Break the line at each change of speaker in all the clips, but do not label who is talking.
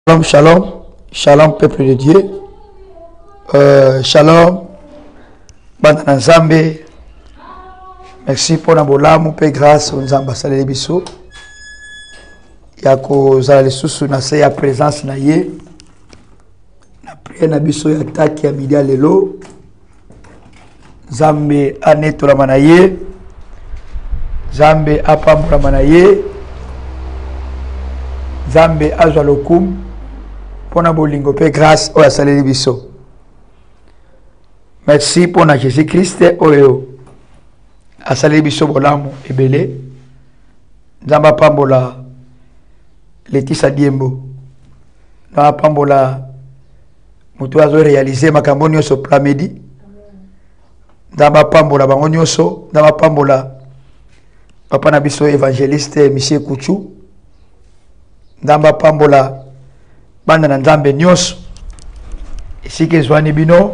Shalom, shalom, shalom peuple de Dieu, shalom, banda Nzambe, merci pour la bolamu, paix grâce, aux ambassadeurs de Bissau, yako zala susu na se ya présence na ye, na prière na Bissau ya taki ya midi lelo, Nzambe anetola manaye, Nzambe apambula manaye, Nzambe azwa lokum. Pour na bolingo pe grâce au asaleli biso. Merci pour na Jésus-Christ oyo asaleli biso bolamu ebele. Nzamba pambola Letisa Diembo. Na pambola mutu azo réaliser makambo nyonso plamedi. Nzamba pambola bango nyonso, nzamba pambola papa na biso évangéliste Michel Kouchou. Nzamba pambola banda na Nzambe nyonso esike zwani bino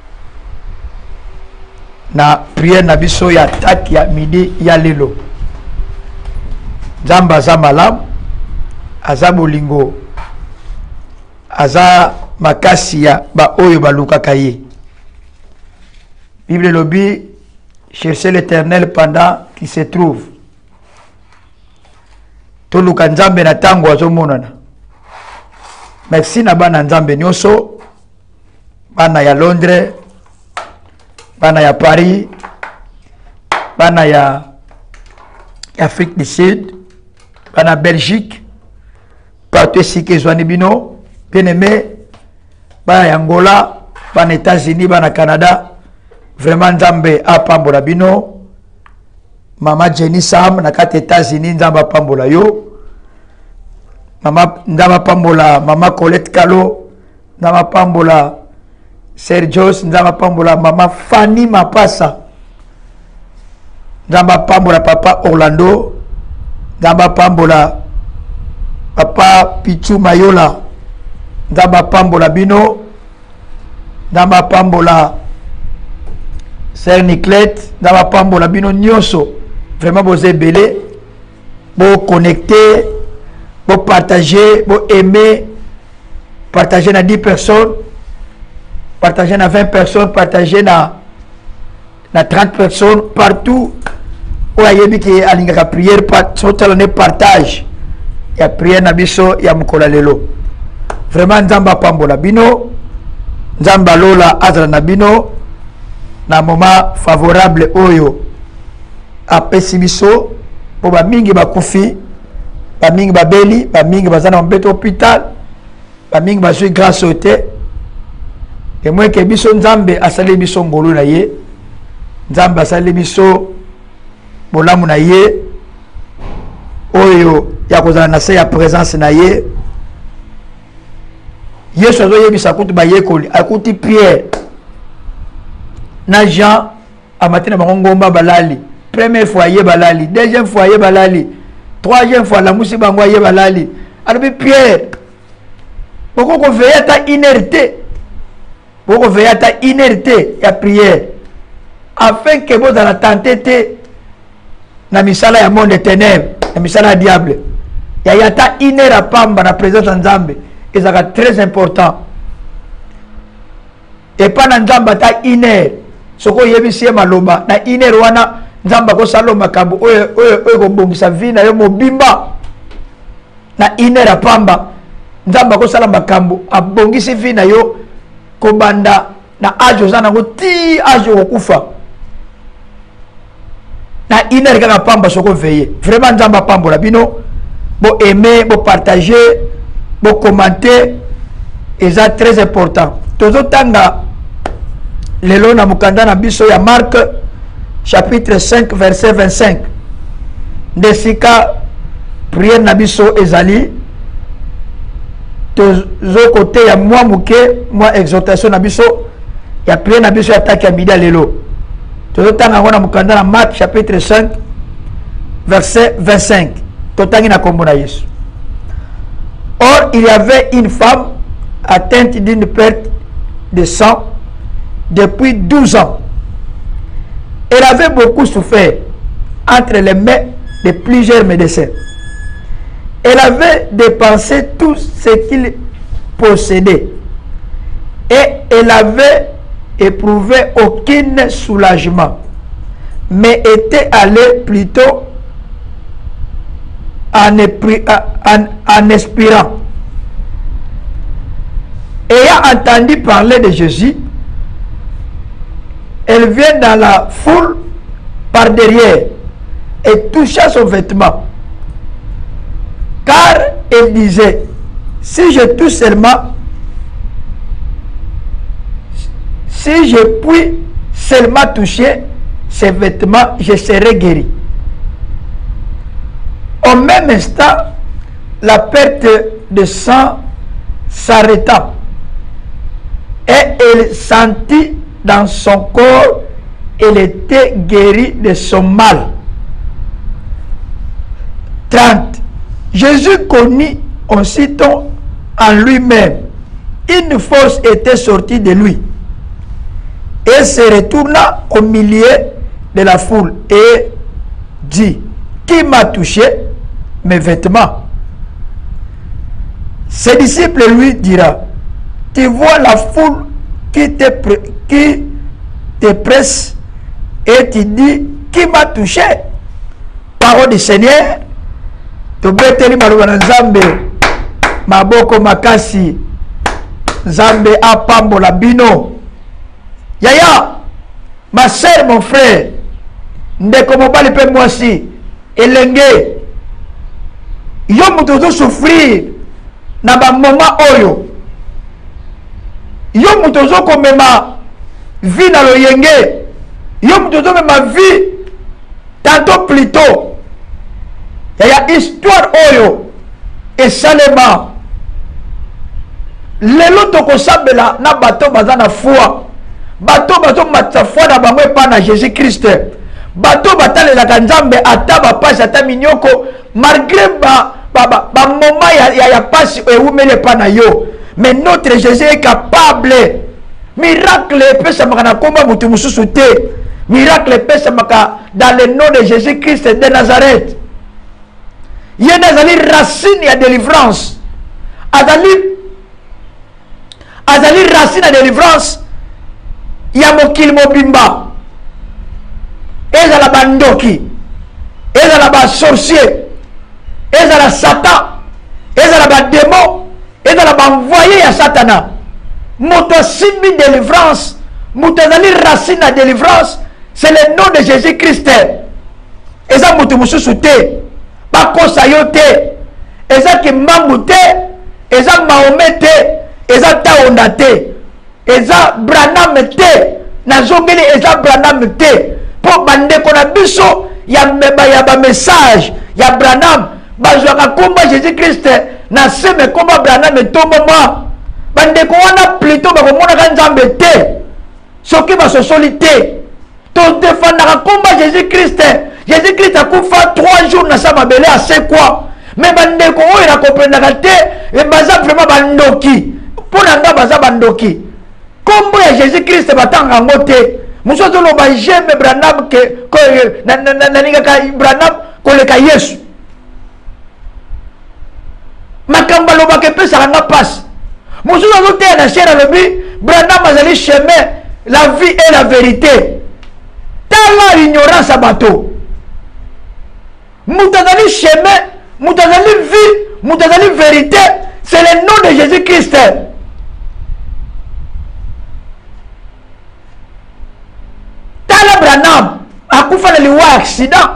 na prière na biso ya taki ya midi ya lelo. Nzambe aza malamu, aza bolingo, aza makasi ya ba oyo balukaka ye. Bible lobi cherchez l'Éternel pendant qu'il se trouve. Toluka Nzambe na tango azomonana. Merci na bana Nzambe nyonso, bana ya Londres, bana ya Paris, bana ya Afrique du Sud, bana Belgique, partout ici que zwani bino, bien aimé, bana ya Angola, bana États-Unis, bana Canada, vraiment Nzambe apambola bino, mama Jenny Sam na kati États-Unis Nzambe apambola yo. Mama Ndama pambola mama Colette Kalo, Ndama pambola Sergios, Ndama pambola mama Fanny Mapasa, Ndama pambola papa Orlando, Ndama pambola papa Pichu Mayola, Ndama pambola bino, Ndama pambola Sœur Niclette, Ndama pambola bino nyonso. Vraiment vous belé, vous connecter, vous partager, vous aimer, partager à 10 personnes, partager à 20 personnes, partager à 30 personnes, partout où il y a une prière, partage. Il y a prière na biso, il y a mukola lelo. Vraiment Nzamba pambola bino, Nzamba lola azra na bino, na moment favorable oyo apesi biso, po ba mingi bakufi, ba mingi babeli, ba mingi bazana mbeto hôpital, ba mingi bazui grâce au te. Et moi ke biso Nzambe asali biso ngolu na ye, Nzambe asali biso bolamu na ye, oyo ya kozala na se ya présence na ye. Yesu azo yebisa kutu ba yekoli, akuti Pierre na Jean amatina bango ngomba balali. Première fois ye balali, deuxième fois ye balali, troisième fois la musi bango ye balali. Alors Pierre, pourquoi qu'on veille ta inerté, pourquoi veille ta inerté ya prière, afin que vous dans la tentité na misala ya monde ténèbres, na misala ya diable, ya ta inera pamba na présence Nzambe, et ça est très important. Et pas na Nzamba ta iner, soko yebisi maloba na iner wana Nzamba ko salo makambo oyo ko bongisa vina yo mobimba na inera pamba. Nzamba ko sala makambo abongisi vina yo ko banda na ajo zana ko ti ajo okufa na inera kana pamba soko veiller. Vraiment Nzamba pambola bino, bo aimer, bo partager, bo commenter, et ça très important. Tozo tanga lelo na mukanda na biso ya Marc chapitre 5 verset 25. Desika prière na biso ezali tozo côté ya moi muke, moi exhortation na biso ya prière na biso ya taki ya midi lelo. Tozo tanga ngona mukanda na Marc chapitre 5 verset 25. Totangi na kombo na Yesu. Or il y avait une femme atteinte d'une perte de sang depuis 12 ans. Elle avait beaucoup souffert entre les mains de plusieurs médecins. Elle avait dépensé tout ce qu'il possédait. Et elle avait éprouvé aucun soulagement, mais était allée plutôt en espérant. Ayant entendu parler de Jésus, elle vient dans la foule par derrière et toucha son vêtement. Car elle disait, si je touche seulement, si je puis seulement toucher ses vêtements, je serai guéri. Au même instant, la perte de sang s'arrêta et elle sentit dans son corps, elle était guérie de son mal. 30. Jésus connut aussitôt en lui-même une force était sortie de lui et se retourna au milieu de la foule et dit, qui m'a touché mes vêtements? Ses disciples lui diront, tu vois la foule qui te presse et tu dis, qui m'a touché? Parole du Seigneur. Tobeteli maluba na Nzambe maboko makasi Nzambe apambola bino. Yaya, ma sœur, mon frère, ndeko mobali pe mwasi elenge yo mutu ozo souffrir na ba moment oyo, yo mutu ozo komema vie na loyenge, yo mutu ozo komema vie tantôt plus tôt. Il y a histoire oyo esalema lelo tokosambela na bato baza na foi, bato bazo matsa foi na bango epa na Jésus Christ, bato batalelaka Nzambe ata bapasi ata minyoko malgré ba moment ya pasi eumeli epa na yo. Mais notre Jésus est capable. Miracle epesamaka na komba mutu mususu te. Miracle epesamaka dans le nom de Jésus Christ de Nazareth. Il y a des racines à délivrance. Azali racine à délivrance. Il y a mokil mobimba. Et la bandoki. Et la sorcier. Et la satan. Et la démon. Et la envoyé à satana. Moto simbi délivrance. Moto azali racine à délivrance. C'est le nom de Jésus Christ. Et ça moto mususu te. Bakosa yo te, eza kimambu te, eza Mahomet te, eza Taonda te, eza Branham te, nazongeli eza Branham te. Po bandeko na biso ya ba message ya Branham bazwaka komba Jésus Christ na seme komba Branham to mama bandeko wana plutôt bakomona Nzambe te, soki basosoli te, to defendaka komba Jésus Christ. Jésus Christ a fait 3 jours dans sa mabele à c'est quoi? Mais bandeko il a compris et baza vraiment bandoki. Pour nanga baza bandoki. Comme Jésus Christ batanga ngote. Musozo lo ba j'aime Branham que na Branham ko le ka Yesu. Makamba lo ba ke pesa nga passe. Musozo lo te na chera le bi Branham azali chemin, la vie et la vérité. Tala l'ignorance à bateau. Moutazali chemin, moutazali vie, moutazali vérité, c'est le nom de Jésus Christ. Tala Branham a koufa na liwa accident.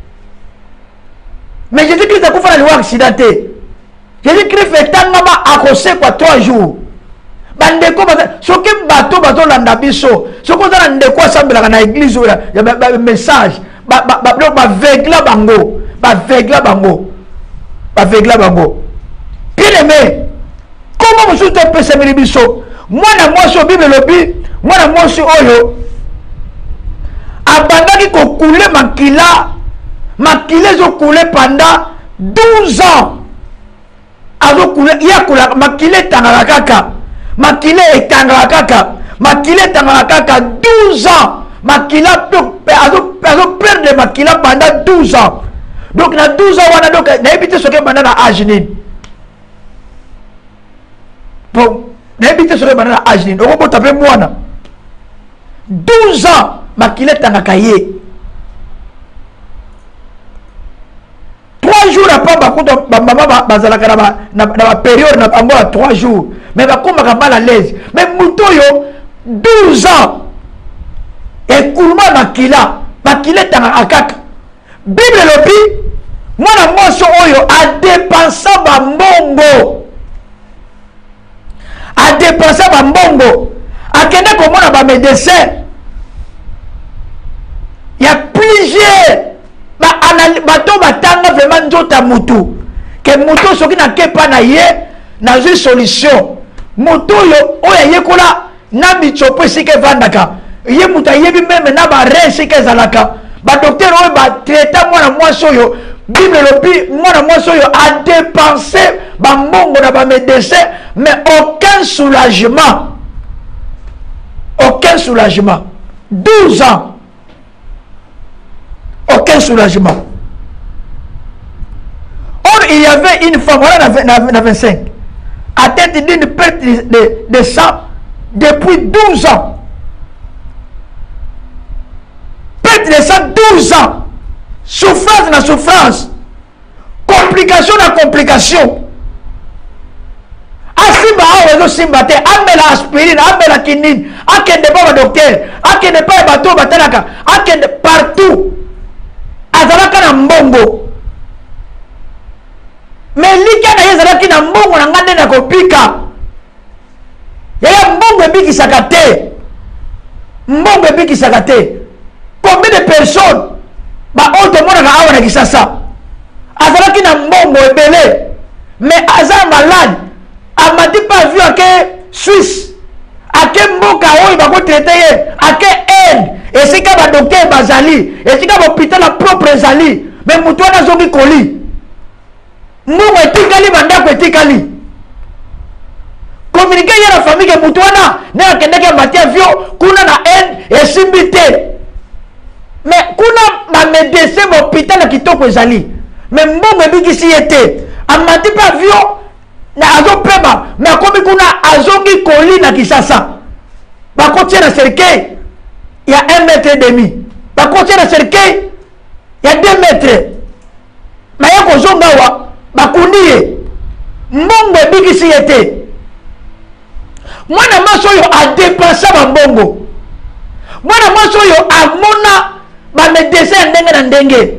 Mais Jésus Christ a koufa na liwa accidenté. Jésus Christ fait tant à cause quoi 3 jours. Bandeko soki bato bato landa biso, soko za ndeko asambela na église ya message, ba vegla bango. Bavegla bango. Bien aimé, comment vous êtes pensé biso? Moi na moi so Bible lobi, moi na moi so oyo. Abandaki ko couler makila zo couler pendant 12 ans. Azo couler ya kula makila tangala kaka. Makila etangala kaka. Makila tangala kaka 12 ans. Makila azo perdre makila pendant 12 ans. Donc, dans 12 ans, on a donc évité ce que maintenant à âge. bon n'habite sur le banana âge ni on peut taper moi 12 ans makile tangaka ye 3 jours après bakuto maman bazalaka na période na bango 3 jours mais bakomaka mal à l'aise mais muto yo 12 ans écoulement makile tangaka kaka Bible lobi mwana moso oyo a dépensé bambongo akende komona ba médecin il y a plusieurs bato batanga vraiment nzota mutu ke mutu soki na kepa na ye na zwi solution mutu yo oyo yekola na mitsopo esika evandaka ye mutu ayebi meme na bare esika ezalaka badokter oyo batraita mwana mwasi oyo Bible lobi mwana mwasi oyo a dépensé bambongo na bamédecin mais aucun soulagement 12 ans aucun soulagement. Or il y avait une femme voilà na 25 atteinte d'une perte de sang depuis 12 ans. Perte de sang 12 ans. Souffrance na souffrance, complication na complication. Asimba awezo simba te, amela aspirine, amela kinine, akende pas docteur, akende pas bateau batalaka, akende partout. Azalaka na mbongo. Mais lika na yezalaki na mbongo na ngande na kopika. Yaya mbongo ebikisaka te. Mbongo ebikisaka te. Combien de personnes ba oto mona ka awa na kisasa azalaki na mbongo ebele mais aza malade amadi pas vu ake Suisse ake mboka oyo bako traité ye ake aide esika ba docteur bazali esika ba hôpital la propre ezali mais mutu wana zongi koli mbongo etikali bandako etikali communiqué ye na famille ke mutu wana ne akendeke amati avion kuna na aide esimbi te. Mais kuna ma médecin hôpital kitoko ezali mais mbongo ebikisi yete amati pa avion na azo pema mais akomi kuna azongi koli na kisasa bakotia na cercueil ya 1,5 mètre bakotia na cercueil ya 2 mètres mais ya kozonga wa bakundi ye mbongo ebikisi yete mwana mwasi oyo adepensa bambongo mwana mwasi oyo amona ba médecin ndenge na ndenge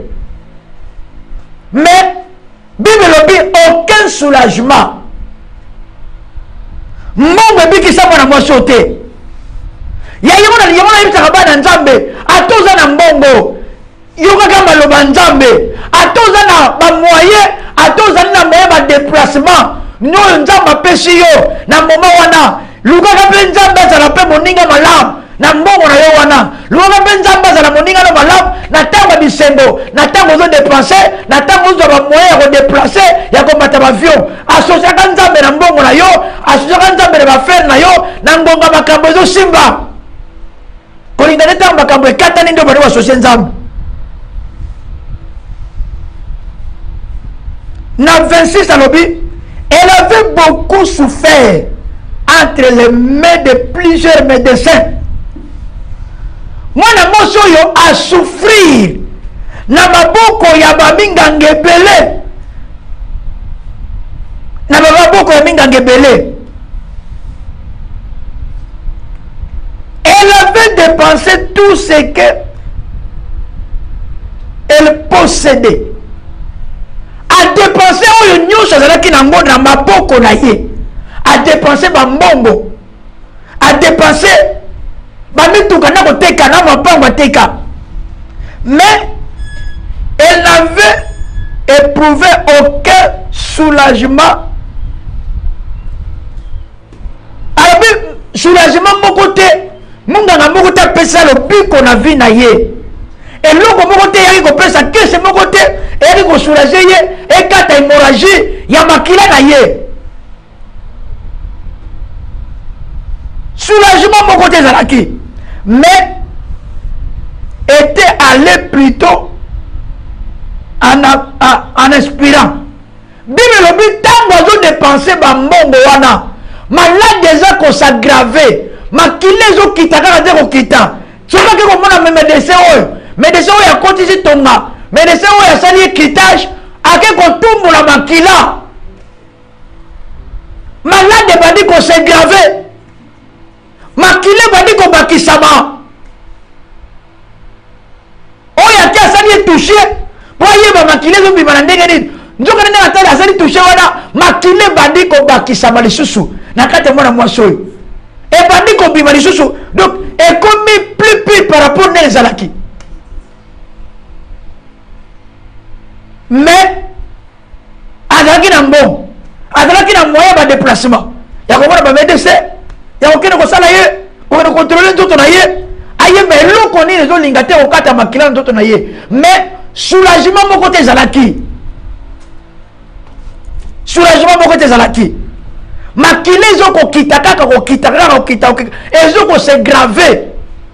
mais Bible lobi aucun soulagement mbongo ebikisa mwana mwasi oyo te yayemona yebisaka bana nzambe atoza na mbongo yokaka maloba nzambe atoza na bamoyen atozali na moyen badéplacement nyoyo nzambe apesi yo na moma wana lukaka mpe nzambe azala mpe moninga malamu na mbongo na yo wana luka mpe nzambe azala moninga no malamu na ntango ya bisengo na ntango ozodepense na ntango ozwa bamoyen ya kodeplace ya komata bavion asosiaka nzambe na mbongo na yo asosiaka nzambe na bafere na yo na ngonga makambo ezosimba kolinga nde ntango makambo ekatani nde bano basosie nzambe na 26 alobi elle avait beaucoup souffert entre les mains de plusieurs médecins. Mwana moso yo a souffrir na maboko ya baminganga ebele na maboko ya minganga ebele. Elle avait dépensé tout ce que elle possédait. A dépensé oyo nyonso azalaki nango na maboko na ye. A dépensé bambongo, a dépensé bamituka na koteka na mapango ateka. Mais elle n'avait éprouvé aucun soulagement. Alors soulagement moko te, munganga moko te apesa lobiko na vie na ye. Eloko moko te yaki kopesa kese moko te yaki kosoulager ye ekata hémorragie ya makila na ye. Soulagement mon côté Zalaki, mais était allé plutôt en inspirant. Bible le but tant d'oiseaux dépenser bambongo wana malade eza ko s'aggraver makile zo kita kaka te ko kita soka ke ko mona médecin oyo akotisi tonga médecin oyo asali écritage ake ko tumbola makila malade bandi ko s'aggraver makile bandi ko bakisama oyo ake asali touché po yeba makile zo bima na ndenge nini nzoka nene atali asali touché wana makile bandi ko bakisama lisusu na kati mwana mwasi oyo ebandi ko bima lisusu donc ekomi plus pire par rapport na ezalaki mais azalaki na mbongo azalaki na moyen ba déplacement ya komona ba médecin ya kokende kosala ye kokende contrôler nzoto na ye ayeba eloko nini ezolinga te kokata makila nzoto na ye mais soulagement moko te ezalaki soulagement moko te ezalaki makila ezokokita kaka kokita kaka kokita ezokose grave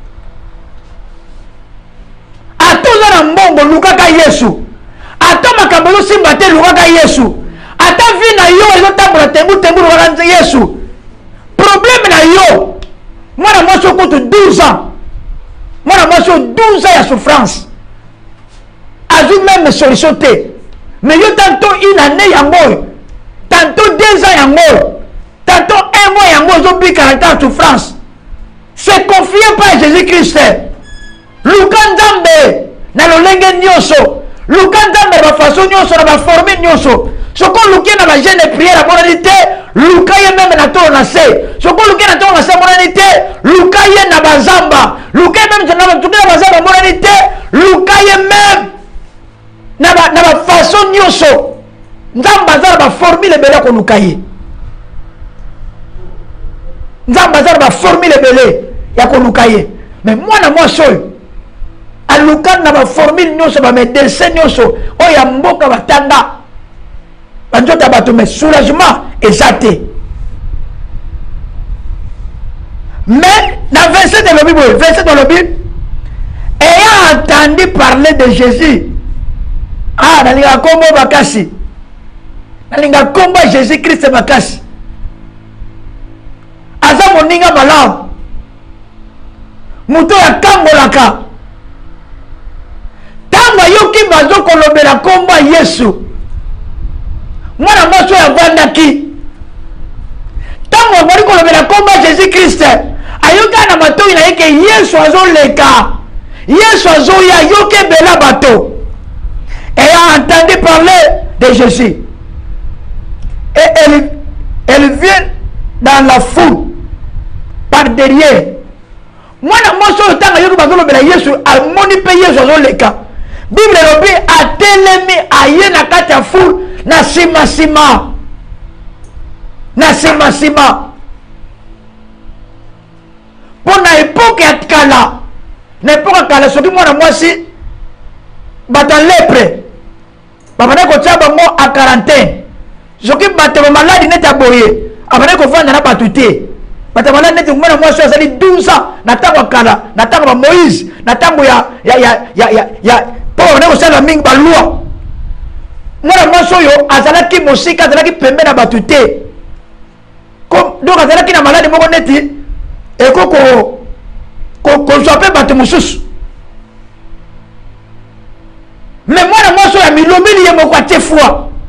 ata oza na mbongo lukaka yesu ata makambo ezosimba te lukaka yesu ata vi na yo ezotambola tembutembu lukaka yesu problème na yo mwana mwasi okutu 12 ans mwana mwasi 12 ans ya souffrance azwi même solution te mais yo tantôt une année yango tantôt 2 ans yango tantôt 1 mois yango ozobika na ta souffrance se confie pas à Jésus-Christ luka nzambe na lolenge nyonso luka nzambe na bafaçon nyonso na baforme nyonso soko luke na bagene prière amonani te luka ye meme na tolo na se soko luke na tolo na se amonani te luka ye na bazamba luka ye meme na bazamba amonani te luka ye meme na bafaçon nyonso nzambe aza na baformule ebele ya koluka ye nzambe aza na baformule ebele ya koluka ye mais mwana mwasi oyo aluka na baformule nyonso bamedecin nyonso oyo ya mboka batanga banzota bato mais soulagement eza te mais na 27 elobi boye 27 elobi ayant entendu parler de Jésus nalinga kombo bakasi nalinga kombo Jésus Christ bakasi aza moninga malamu muto ya kangolaka tanga yoki bazo kolobela kombo Yesu mwana mwasi oyo avandaki ntango abali kolobela kombo Jésus Christ ayoka na matoi na ye ke Yesu azoleka Yesu azoya ayoki ebela bato ayant entendu parler de Jésus et elle vient dans la foule par derrière mwana mwasi oyo ntango ayoki bazolobela Yesu amoni mpe Yesu azoleka Bible elobi atelemi aye na kati ya foule na sima mpo na epoke ya kala na epoke ya kala soki mwana mwasi bato ya lepre babanda kotia bango a quarantaine soki bato bamaladi neti ya boye abanda kovanda na bato te bato ya maladi neti mwana mwasi azali 12 ans na ntango ya kala na ntango ya Moïse na ntango ya mpo babanda kosala mingi balwa mwana mwasi oyo azalaki mosika azalaki pembe na bato te donc azalaki na maladi moko neti eko kozwa mpe bato mosusu mais mwana mwasi oyo amilobeli ye moko atie foi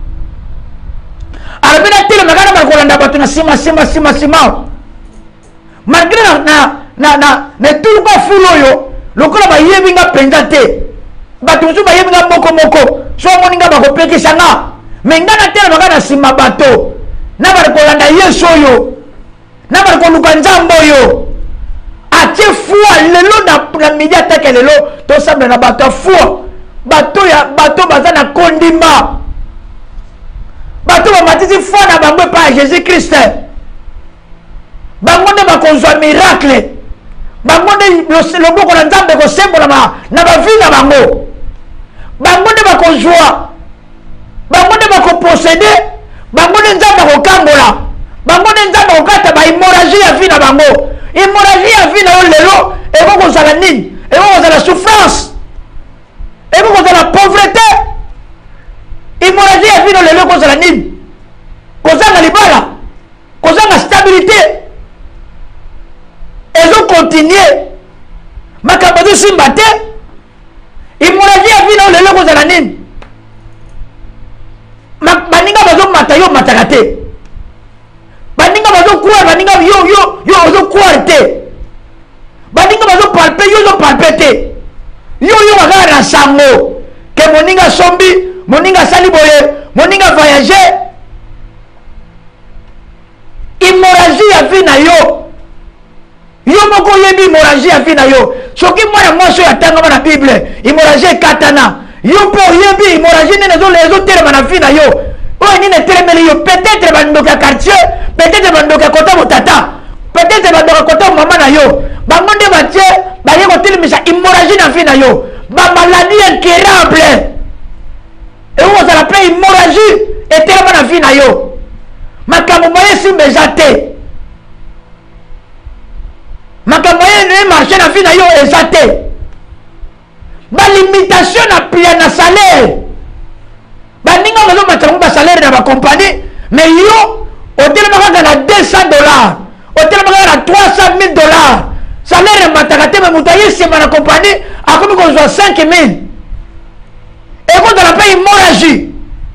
alobi natelemaka na bakolanda bato na nsima malgré na etuluka fulu oyo lokola bayebi nga mpenza te bato mosusu bayebi nga moko so omoni nga bakopekisa nga me nga natelemaka na nsima bato na bali kolanda Yesu oyo na bali koluka nzambe oyo atie foi lelo na midi atake lelo tosambela na bato ya foi bato baza na kondima bato bamatisi foi na bango epai ya Jésus Christ bango nde bakozwa miracle bango nde loboko na nzambe kosembolama na bavi na bango bango nde bakozwa bango nde bakoposede bango nde nzambe akokangola bango nde nzambe akokata bahémorragie ya vi na bango hémorragie ya vi na yo lelo ekokozala nini ekokozala souffrance ekokozala pauvreté hémorragie ya vi na lelo ekozala nini kozanga libala kozanga stabilité continuer makambo to simba te hémorragie ya vie na lelo kozala nini baninga bazomata yo mataka te baninga bazokroire baninga yo ozokroire te baninga bazopalpe yo ozopalpe te yo bakaka na sango ke moninga sombi moninga asali boye moninga voyage hémorragie ya vie na yo moko oyebi hémorragie ya vie na yo soki mwana mwasi oyo atangama na bible hémorragie ekatana yo mpe oyebi hémorragie nini ezotelema na vie na yo oyo nini etelemeli yo peut-être bandoko ya quartier peut-être bandoko ya kota botata peut-être bandoko ya kota mama na yo bango nde batie baye kotelemisa hémorragie na vie na yo bamaladi incurable ekozala mpe hémorragie etelema na vie na yo makambo moye esimba eza te makambo moye marché na vie na yo eza te balimitation na plia na salaire baninga bazomata bango basalaire na bakompagnie mais yo otelema kaka na $200 otelema kaka na $300,000 salaire emataka te me moto aye nsima na kompagnie akomi kozwa 5 000 ekozala mpe hémorragie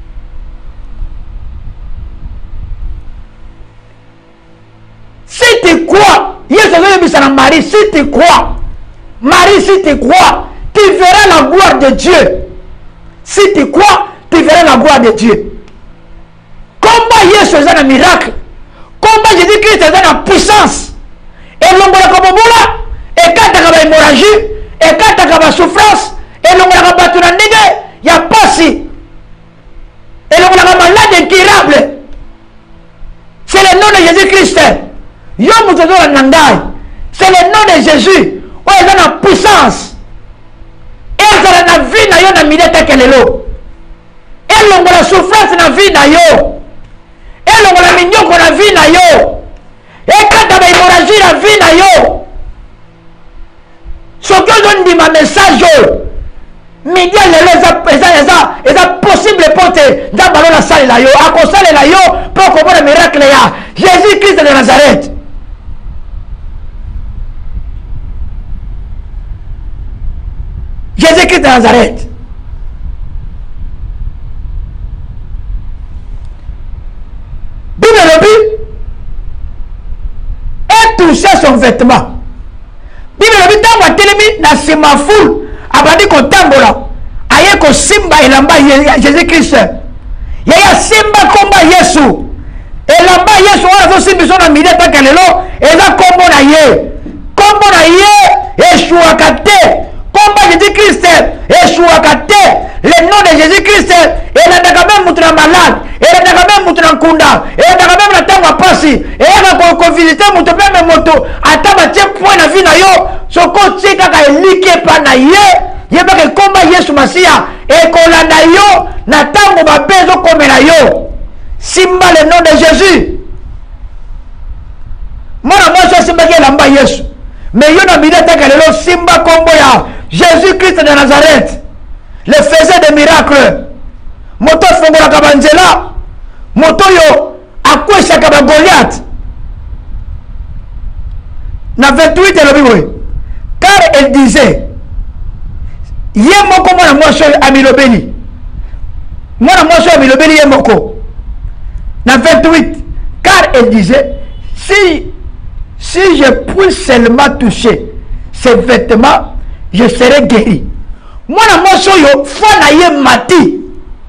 si tu crois Yesu azoyebisa na Marie si tu crois Marie si tu crois tu verras la gloire de Dieu si tu crois tu verras la gloire de Dieu combat Yesu eza na miracle combat Jésus Christ eza na puissance elongolaka bobola ekataka bahémorragie ekataka basouffrance elongolaka bato na ndenge ya pasi elongolaka malade incurable c'est le nom de Jésus Christ yo moto ozola na ngai c'est le nom de Jésus oyo eza na puissance ezala na vie na yo na milie teke lelo elongola souffrance na vie na yo elongola minyoko na vie na yo ekata bahémorragie na vie na yo soki ozondima message oyo midi lelo eza possible mpo te nzambe alona asalela yo akosalela yo mpo komona miracle ya Jésus Christ de Nazareth Jésus-Christ de Nazareth. Bible dit, et touché son vêtement. Bible dit, tant que telemi na semafoul, abandi ko tambola, aye ko simba elamba Jésus-Christ. Yaya simba komba Yesu. Elamba Yesu wana zo simbi sona mileta kalelo, eza kombo na ye. Kombo na ye, eshuaka te. Combat Jésus-Christ, eshuaka te. Le nom de Jésus-Christ, il a même montré malade, il a même montré en kunda, il a même la table passé, il a visité mon même moto, à table tiens point la vie na yo, ce qu'on sait qu'à liquer pas na ye, il y a pas que combat Yesu Masia, et qu'on a na yo, na table ba bezo comme na yo. Simba le nom de Jésus. Moi je simba qui lamba Yesu. Mais yo na bileta kalelo simba kombo ya Jésus-Christ de Nazareth. Le faisait des miracles. Moto fongola kabanzela. Moto yo akwesha kaba Goliath. Na 28 elobi. Car elle disait ye moko mwana mwasho amilobeli. Mwana mwasho amilobeli ye moko. Na 28 car elle disait si je puis seulement toucher ces vêtements, je serai guéri. Moi, je suis na ye mati.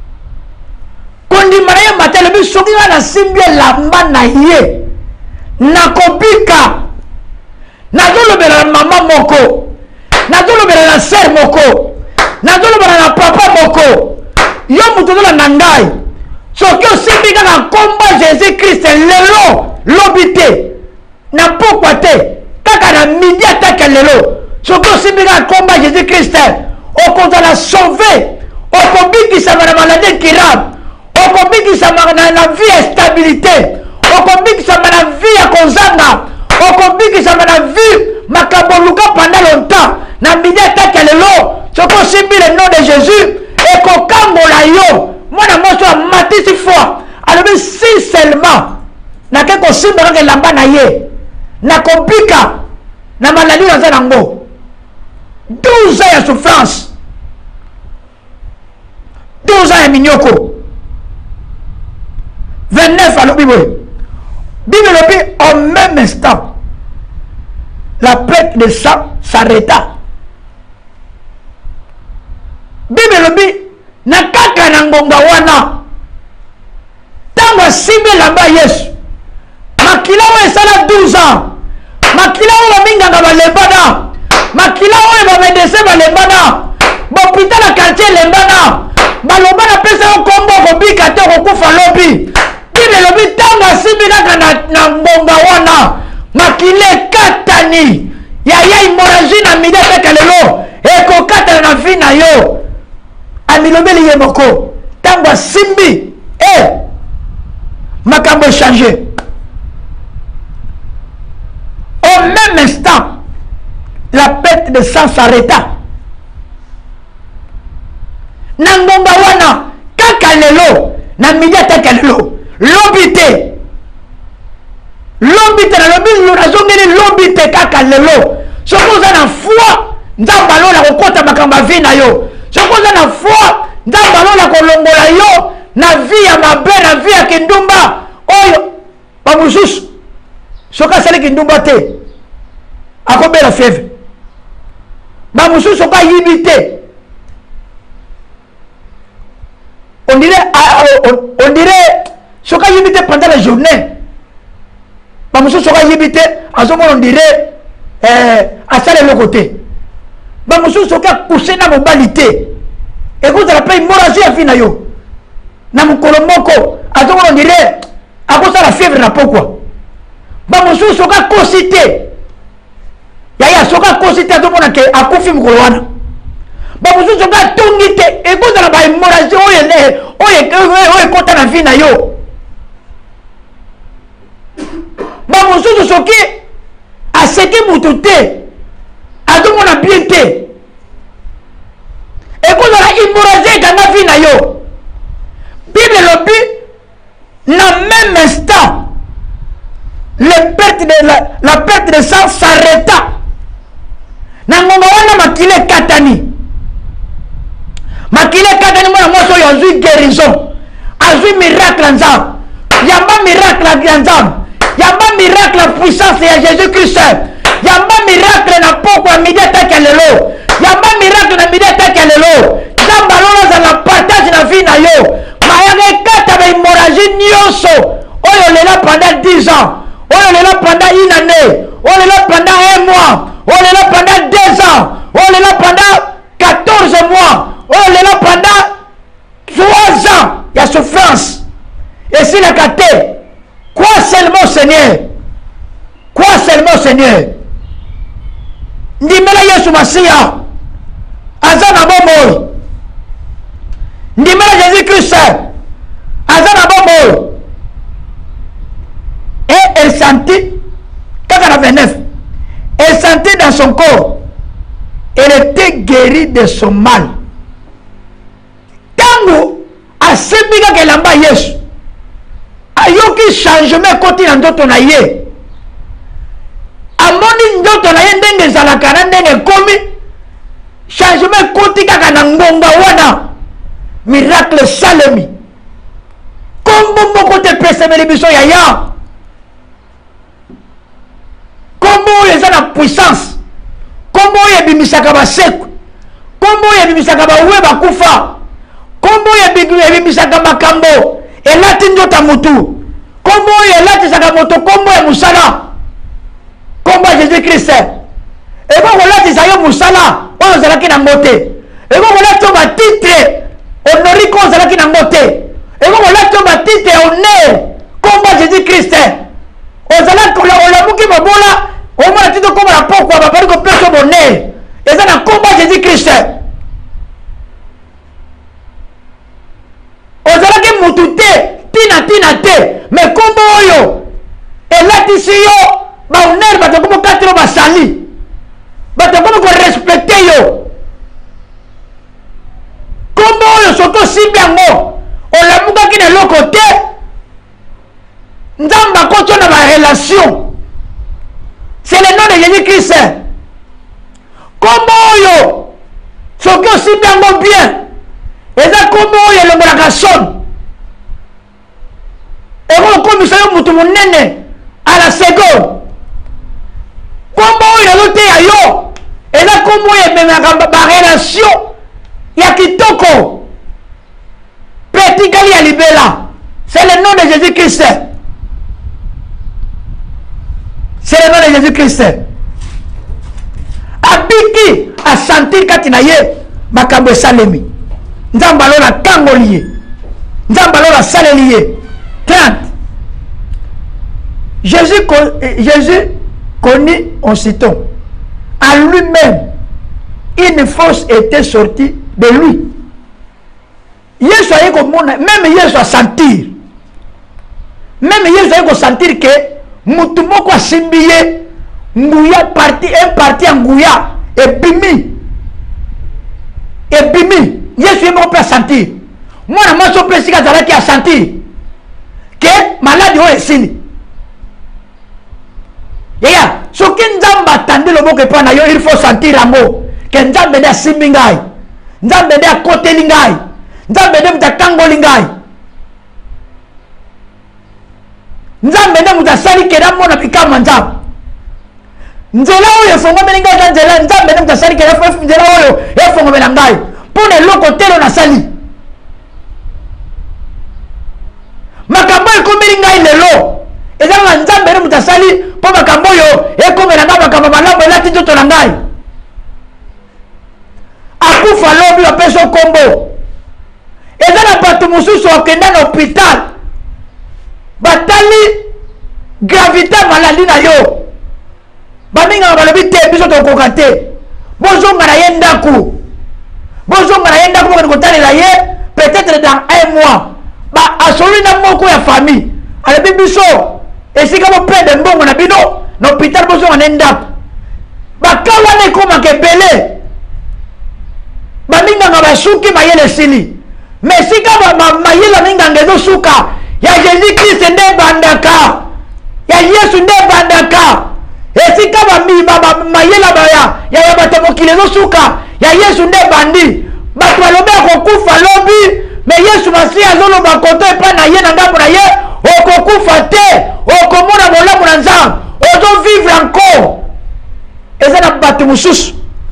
Kondi mara ye mati, le bisoki na simbi lamba na ye. Nakobika. Nazolobela na mama moko. Nazolobela na sœur moko. Nazolobela na papa moko. Yo mutozola na ngai. Soki osimbi kaka komba Jésus-Christ lelo lobite. Na pokwa te kaka na midi ataka lelo soki osimbi kaka komba Jésus-Christ okozala sauvé okobikisama na maladie incurable okobikisama na vie ya stabilité okobikisama na vie ya kozanga okobikisama na vie makambo luka pendant longtemps na midi ataka lelo soki osimbi le nom de Jésus ekokambola yo mwana moso amatisi fois alobi si seulement nake kosimba kaka elamba na ye nakobika na maladie naza nango 12 ans ya souffrance 12 ans ya minyoko 29 alobi boye Bible lobi en même instant la perte de sang s'arrêta. Bible lobi na kaka na ngonga wana tango asimbi elamba Yesu makila oyo esala 12 ans makila oyo baminganga balembana makila oyo bamedese balembana bopita na quartier elembana baloba na pesa yo kombo kobika te kokufa lobi Bible lobi tango asimbi kaka na ngonga wana makila ekatani yaya hémorragie na mide peke lelo ekokatana na vi na yo amilobeli ye moko tango asimbi makambo échangé au même instant la perte de sang s'arrêta na ngonga wana kaka lelo na midi ataka lelo lobi te na lobi nazongeli lobi te kaka lelo soki oza na foi nzambe alola kokota makambo ya vi na yo soki oza na foi nzambe alola kolongola yo na vi ya mabe na vi ya kindumba oyo bamosusu soki asali kindumba te akobela fièvre bamosusu soki ayibi te on dirait soki ayibi te pendant la journée bamosusu soki ayibi te azomona on dirait asala eloko te bamosusu soki akuse na mobali te ekozala mpe hémorragie ya vi na yo na mokolo moko azomona on dirait akosala fièvre na pokwa bamosusu soki akosi te yaya soki akosi te azomona ke akufi mokolo wana bamosusu soki atongi te ekozala bahémorragie oyo ekota na vi na yo bamosusu soki aseki mutu te azomona bien te ekozala hémorragie ekanga vi na yo Bible lobi na même instant la perte de sang s'arrêta na ngonga wana makile ekatani mwana mwasi oyo azwi guérison azwi miracle ya nzambe yamba miracle ya nzambe yamba miracle ya puissance ya Jésus Christ yamba miracle na poko ya midi ataki lelo yamba miracle na midi ataki lelo nzambe alona azala partage na vie na yo mayaka ekata bahémorragie nyonso oyo lela pendant 10 ans oyo lela pendant une année oyo lela pendant 1 mois oyo lela pendant 2 ans oyo lela pendant 14 mois oyo lela pendant 3 ans ya souffrance esilaka te crois seulement Seigneur ndimela Yesu Masiya aza na bomoi ndimela Jésus Christ aza na bomoi et elle sentit kaka na 29 elle sentit dans son corps elle était guérie de son mal tango asembi kaka elamba Yesu ayoki changement ekoti na ndoto na ye amoni ndoto na ye ndenge ezalaka na ndenge ekomi changement ekoti kaka na ngonga wana miracle esalemi kombo moko te epesemeli biso yaya kombo oyo eza na puissance kombo oyo ebimisaka baseku kombo oyo ebimisaka bawe bakufa kombo oyo ebimisaka makambo elati nzota mutu kombo oyo elatisaka moto kombo ya musala kombo ya Jésus Christ ekokolatisa yo musala oyo ozalaki nango te ekokolati yo batitre honoriko ozalaki nango te ekokolati yo batitre honneur kombo ya Jésus Christ ozalaki olamuki mabola omona tito kombo na pokwa babali kopesa bonheur eza na kombo ya Jésus Christ ozalaki mutu te tina te me kombo oyo elatisi yo bahonneur bato komo katelo basali bato komo korespecte yo kombo oyo soki osimbi yango olamukaki na eloko te nzambe akoti na barelation c'est le nom de Jésus Christ kombo ya longo la garçon et on comme ça yo mutu monene à la seconde kombo ya lote ya yo et là kombo ya memaka ba relation ya kitoko petit kali ya libela c'est le nom de Jésus-Christ. C'est le nom de Jésus-Christ. Abiki a sentir katina ye makambo salemi. Nzamba lola tango lié. Nzamba lola salé lié. 30. Jésus connu en citant. À lui-même, une force était sortie de lui. Yesu aye ko mona, même Yesu a sentir. Même Yesu aye ko sentir que mutu moko asimbiye nguya parti un parti en nguya epimi. Yesu aye moko sentir. Moi na maso presika zalaki a sentir que maladie o esili. Yaya, soki nzamba tandi loboko epa na yo il faut sentir amour que nzambe de simbi ngai. Nzambe de akoteli ngai. Nzambe de mutakangoli ngai. Nzambe de mutasali kera mona pikama nzambe. Nzela oyo fongo melinga za nzela nzambe de mutasali kera nzela oyo efongo melangai. Pone loko telo na sali. Makambo ekomeli ngai lelo. Ezanga nzambe de mutasali po makambo oyo ekomela ngai makambo malamu elati nzoto na ngai. Akufa lobi apeso kombo. Ezana bato mususu akenda na hôpital batali gravité maladie na yo baminga balobi te biso tokoka te bozonga na ye ndaku kotalela ye peut-être dans un mois ba asoli na moko ya famille alobi biso esika bopende mbongo na bino na hôpital bozonga na ndaku bakawana ekomaka ebele baminga basuki mayele sili mais si kaba mayela minga ngezo suka ya Jésus-Christ nde bandaka ya Yesu nde bandaka et si kaba mi baba mayela baya ya bato mokile zo suka ya Yesu nde bandi bato balobe kokufa lobi mais Yesu masi azolo bakoto epa na ye na ngambo na ye okokufa te okomona bolamu na nzambe ozo vivre encore eza na bato mususu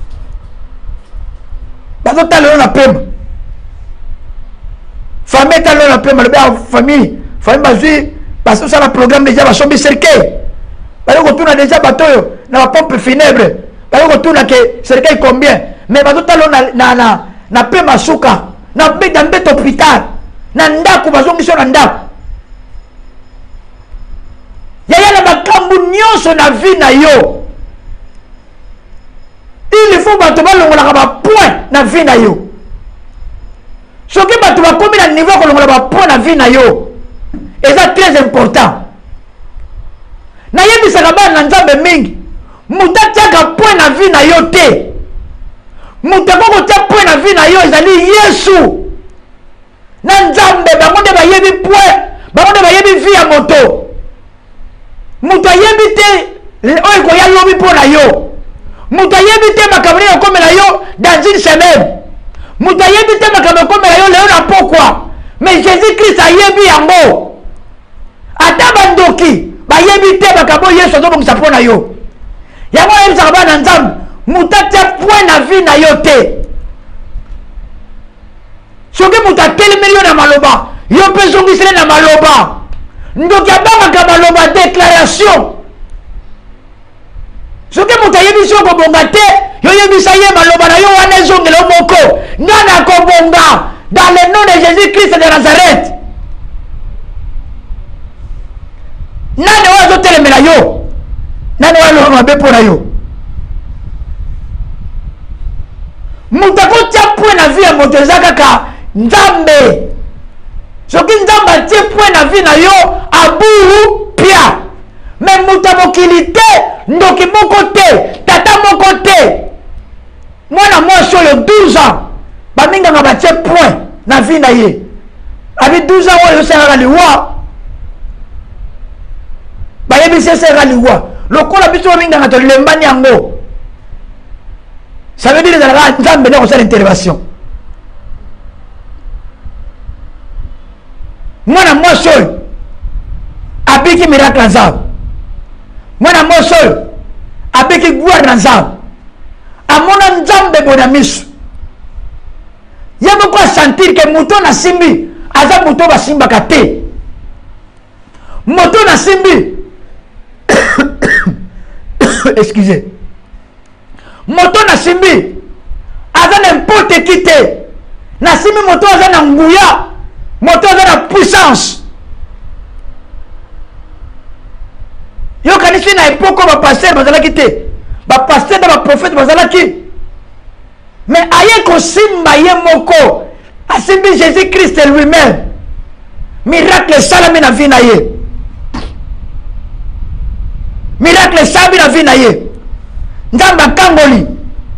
bazotala na pema famille talo na pema le famille bazui parce ça le programme déjà va sombi cercueil balo ko tuna déjà batoyo na pompe funèbre balo ko tuna ke cercueil combien mais bazotalo na pema suka na beta mbeto hôpital na ndaku bazongiso na ndaku yaya na makambu nyonso na vie na yo il faut bato balongolaka ba point na vie na yo. Soki bato bakomi na niveau kolongola ba point na vie na yo. Et ça très important. Na yebisaka bana na nzambe mingi. Muta tiaka point na vie na yo te. Muta koko tia point na vie na yo ezali Yesu. Na nzambe bango nde bayebi point. Bango nde bayebi vie ya moto. Muta yebi te oyo koya lobi po na yo. Muta yebi te makambo ya komela yo dans une semaine. Muta yebi te makambo komela yo leo na pokwa. Mais Jésus-Christ a yebi yango. Ata bandoki ba yebi te makambo Yesu azobongisa po na yo. Yango yebisaka bana nzambe muta te point na vie na yo te. Soki muta telemeli yo na maloba yo mpe zongisele na maloba. Ndoki abangaka maloba déclaration. Soki muta yebi so kobonga te yo yebisa ye maloba na yo wana ezongela moko ngana kobonga dans le nom de Jésus-Christ de Nazareth. Nani wa zo telemela yo nani wa lo mabe pona yo muta ko tia point na vie ya moto ezaka ka nzambe. Soki nzambe tie point na vie na yo aburu pia mais muta mokili te ndoki moko te tata moko te mwana mwasi oyo 12 ans baminganga batie point na vie na ye abi 12 ans oyo osengaka liwa bayebisi esengaka liwa lokola biso baminganga tolembani yango ça veut dire ezalaka nzambe nde kosala intervention mwana mwasi oyo abiki miracle na nzambe, mwana mwasi oyo abiki gloire na nzambe, amona nzambe boye na miso ye moko asentir ke moto na simbi aza moto basimbaka te, moto na simbi excusez, moto na simbi aza n'importe qui te, na simbi moto aza na nguya, moto aza na puissance. Yo kanisi na epoko ba pasteur bazalaki te, ba pasteur na ba prophète bazalaki, mais aye ko simba ye moko asimbi Jésus Christ lui-même, miracle salami na vie na ye, miracle sabi na vie na ye, nzamba kangoli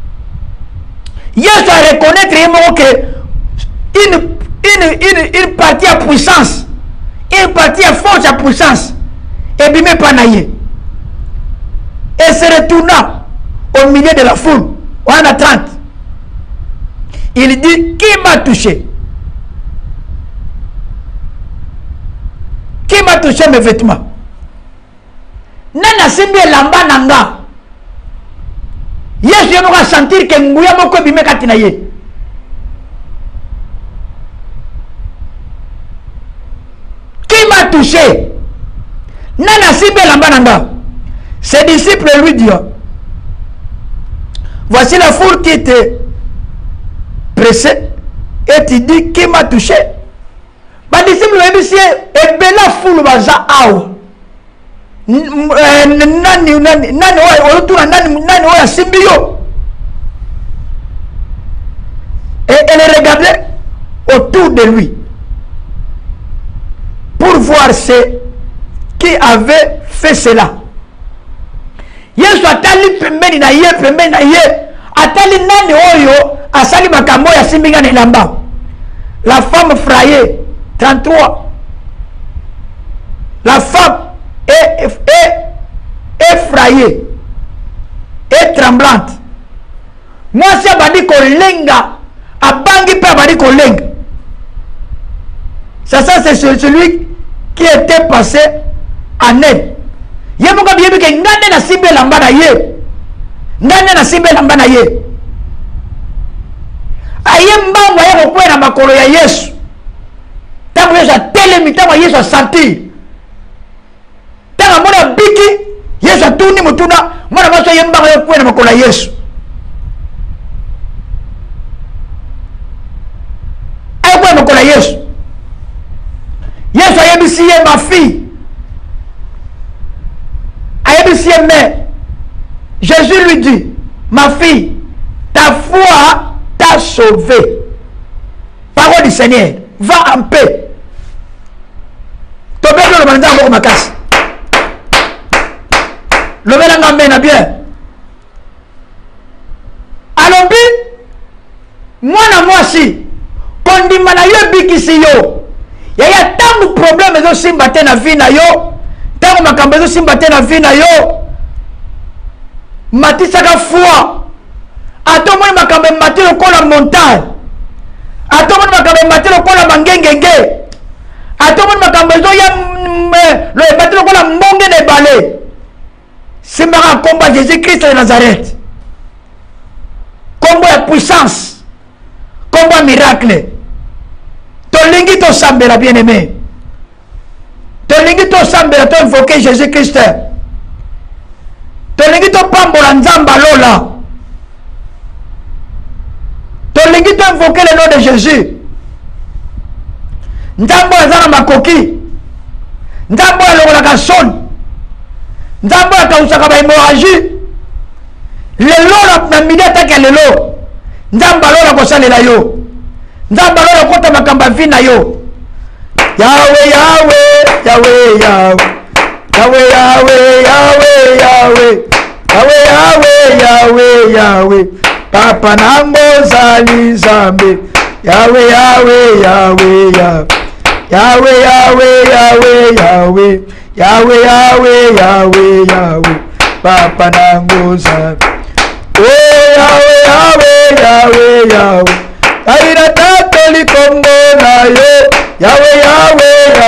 Yesu a reconnaître ye moko que une partie à puissance, une partie à force à puissance et bimé pas na ye, et se retourna au milieu de la foule, on a 30. Il dit, qui m'a touché? Qui m'a touché mes vêtements? Nana simbi lamba nanga. Yesu yemo ka sentir que nguya moko bimé katina ye. Qui m'a touché? Nana simbi lamba nanga. Ses disciples lui dirent, voici la foule qui était pressée, et tu dis, qui m'a touché? Les disciples lui disent, et bella foule baza awa. Nani oya simbio. Et elle regardait autour de lui pour voir ceux qui avaient fait cela. Yesu atali pembeni na ye, atali nani oyo asali makambo ya simbinga na lamba. La femme frayée, 33. La femme est effrayée et tremblante. Moi si abadi kolenga, abangi pe abadi kolenga. Ça c'est celui qui était passé en aide. Ye moka biyebi ke ngane na simbe lamba na ye, ngane na simbe lamba na ye, aye mbango ya kokwena makolo ya Yesu, tango Yesu atelemi, tango Yesu asanti, tango mona biki Yesu atuni mutuna, mona maso ye mbango ya kokwena makolo ya Yesu, aye kokwena makolo ya Yesu. Yesu ayebisi ye, ma fille, mais Jésus lui dit, ma fille, ta foi t'a sauvée. Parole du Seigneur, va en paix. Le mélange mène bien. Alors, moi si, quand dit manayo bikisi yo, y a tant de problèmes de simbaté na vie na yo. Tango makambezo simbate na vie na yo matisaka foi atomoni makambe mati lokola montagne, atomoni makambe mati lokola mangengenge, atomoni makambezo ya le mati lokola mbonge de balé simbaka komba Jésus Christ de Nazareth, kombo ya puissance, kombo ya miracle. Tolingi to sambela bien aimé, tolingi to sambela to invoquer Jésus Christ, tolingi to pambola nzamba lola, tolingi to invoquer le nom de Jésus. Nzambo azana makoki, nzambo alokola kasoni, nzambo akausaka ba hémorragie, lelo na midi atake lelo, nzambo alola kosalela yo, nzambo alola kota makamba vina yo. Yahweh, Yahweh, Yahweh, Yahweh, Yahweh, Yahweh, Yahweh, Yahweh, Yahweh, Yahweh, Yahweh, Papa nango zali zambe, Yahweh, Yahweh, Yahweh, Yahweh, Yahweh, Yahweh, Yahweh, Yahweh, Yahweh, Yahweh, Yahweh, Papa nango zambe. Oh Yahweh, Yahweh, Yahweh, Yahweh, Aira tato li kongo na yo, Yahweh, Yahweh,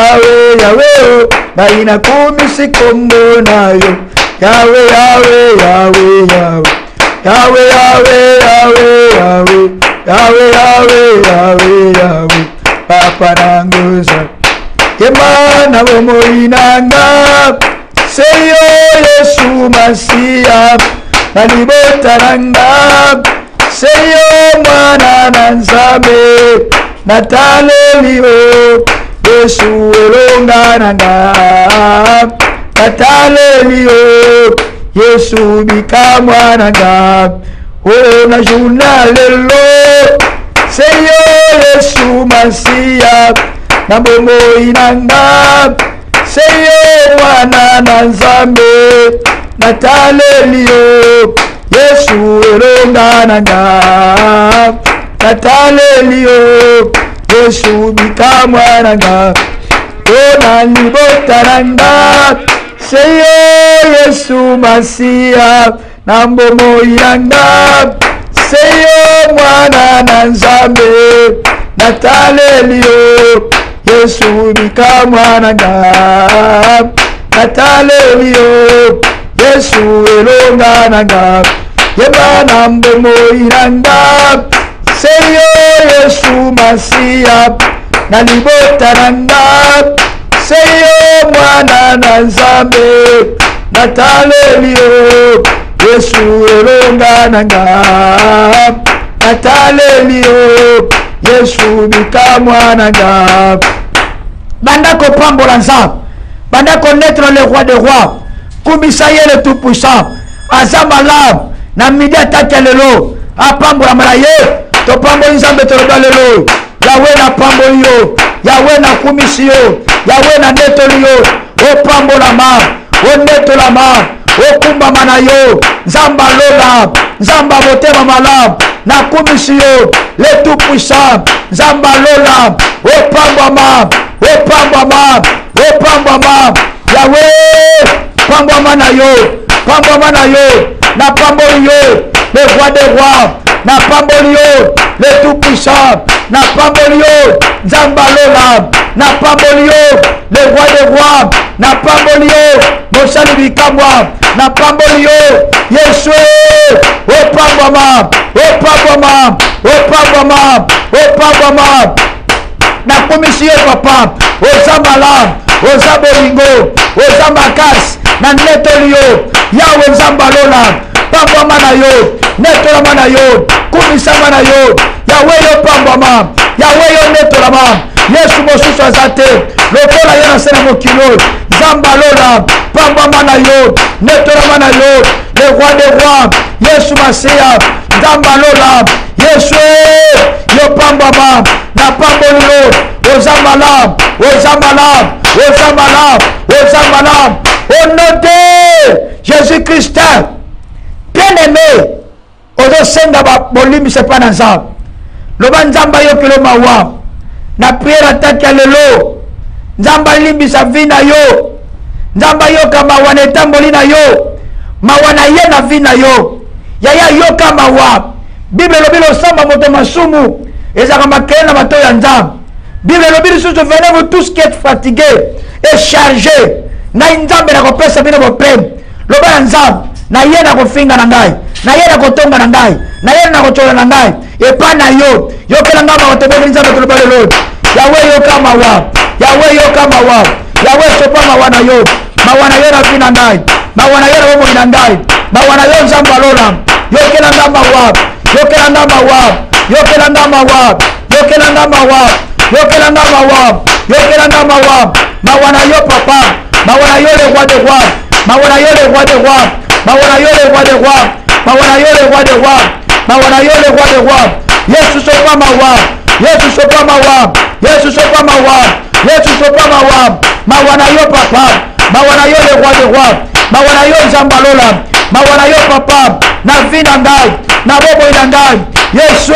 Kaina kumisi kombo na yo. Yahweh, Yahweh, Yahweh, Yahweh. Yahweh, Yahweh, Yahweh, Yahweh. Yahweh, Yahweh, Yahweh, Yahweh. Papa nangusa. Yemana bomo inanga. Seyo Yesu Masia. Nalibota nanga. Seyo mwana nanzame. Natalelio. Yesu elonga nanga. Natalelio. Yesu bikamwa nanga. Oh na journalelo. Seyo Yesu Masia. Nabomo inanga. Seyo mwana nanzambe. Natalelio. Yesu elonga nanga. Natalelio. Yesu bikamwa nanga. Ona libota nanga. Seyo Yesu Masia. Nabomo inanga. Seyo mwana nanzambe. Natalelio. Yesu bikamwa nanga. Natalelio. Yesu elonga nanga. Yeba nambomo inanga. Seyo Yesu Masia. Nalibota nanga. Seyo mwana nanzambe. Natalelio. Yesu elonga nanga. Natalelio. Yesu bikamwa nanga. Bandako pambola nzambe. Bandako naître le roi des rois. Kumisaye le tout puissant. Azamala. Na midi atake lelo. Apambola malaye. To pambola nzambe to lelo. Yahweh na pambola yo. Yahweh na kumisiyo. Yahweh na netoli yo. O pambola ma. O netola ma. O kumba mana yo. Nzamba lola. Nzamba motema malamu. Na kumisiyo. Le tout puissant. Nzamba lola. O pambola ma. O pambola ma. O pambola ma. Yahweh. Pambola mana yo. Pambola mana yo. Na pambola yo. Le roi des rois. Na pambola yo. Le tout puissant. Na pambola yo. Nzamba lola. Na pambola yo. Le roi des rois. Na pambola yo. Mosali bikamwa. Na pambola yo. Yesu. O pambola ma. O pambola ma. O pambola ma. O pambola ma. Na komisiyo papa. Ozamba lam. Ozamba lingo. Ozamba kas. Na netoli yo. Yawe nzamba lola. Pambola mana yo. Netola mana yo. Kumisa mana yo. Yawe yo pambola ma. Yawe yo netola ma. Yesu mosusu azate. Lokola yana sena mokilo. Nzamba lola. Pambola mana yo. Netola mana yo. Le roi des rois. Yesu Masia. Nzamba lola. Yesu. Yo pambola ma. Na pambola yo. Ozamba lam. Ozamba lam. Ozamba lam. Ozamba lam. Au nom de Jésus-Christ. Bien-aimé. Ozo senga ba bolimi se pa na nzambe. Loba nzamba yo kilo mawa. Na prière ataki ya lelo. Nzamba limbisa vi na yo. Nzamba yoka mawa na etamboli na yo. Mawa na ye na vi na yo. Yaya yoka mawa. Bible lobi losamba moto masumu. Ezaka makele na bato ya nzambe. Bible lobi lisusu venez vous tous qui êtes fatigués et chargés. Na nzambe na kopesa bino bopem. Loba ya nzambe. Na ye na kofinga na ngai. Na ye na kotonga na ngai. Na ye na kochola na ngai. Epa na yo. Yokela ngamba otebeli nzambe toloba lelo. Yahweh yoka mawa. Yahweh yoka mawa. Yahweh sopa mawa na yo. Mawa na yo na fina ngai. Mawa na yo na bomo na ngai. Mawa na yo nzamba lola. Yokela ngamba wa. Yokela ngamba wa. Yokela ngamba wa. Yokela ngamba wa. Yokela ngamba wa. Yokela ngamba wa. Mawa na yo papa. Mawa na yo le roi des rois. Mawa na yo le roi des rois. Mawa na yo le roi des rois. Mawa na yo le roi des rois. Mawa na yo le roi des rois. Yesu sopa mawa. Yesu sopa mawa. Yesu sopa mawa. Yesu sopa mawa. Mawa na yo papa. Mawa na yo le roi des rois. Mawa na yo nzamba lola. Mawa na yo papa. Na vi na ngai. Na bobo na ngai. Yesu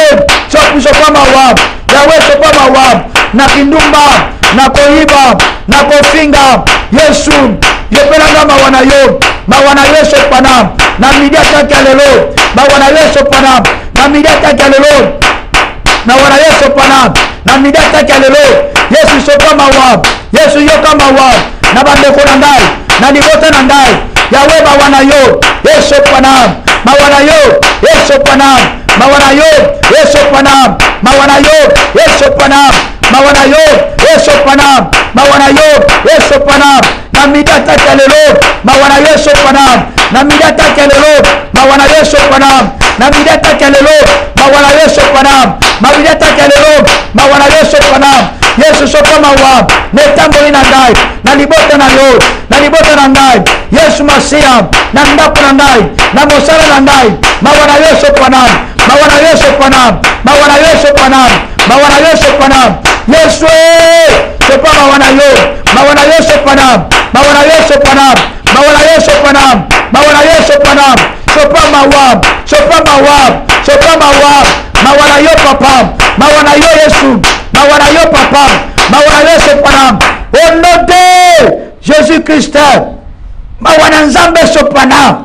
sopa mawa. Yahweh sopa mawa. Na kindumba. Na koiba. Na kofinga. Yesu yopelanga mawa na yo. Mawa na yo sopana. Na midi ataki ya lelo. Mawa na yo sopana. Na midi ataki ya lelo. Mawa na yo sopana. Na midi ataki ya lelo. Yesu sopa mawa. Yesu yoka mawa. na bandeko na ngai na libota na ngai Yawe mawana yo Yesu panam mawana yo Yesu panam mawana yo Yesu panam mawana yo Yesu panam mawana yo Yesu panam mawana yo Yesu panam na midata kalelo mawana Yesu panam na midata kalelo mawana Yesu panam na midata kalelo mawana Yesu panam na midata kalelo mawana Yesu panam Yesu sopa mawa netamboli na ngai na libota na yo na libota na ngai Yesu Masia na ndako na ngai na mosala na ngai mawana Yesu panam mawana Yesu panam mawana Yesu panam mawana Yesu panam Yesu sopa mawana yo mawana Yesu panam mawana Yesu panam mawana Yesu panam mawana Yesu panam sopa mawa sopa mawa sopa mawa mawana yo papa mawana yo Yesu mawana yo papa mawana Yesu panam au nom de Jésus-Christ mawana nzambe sopana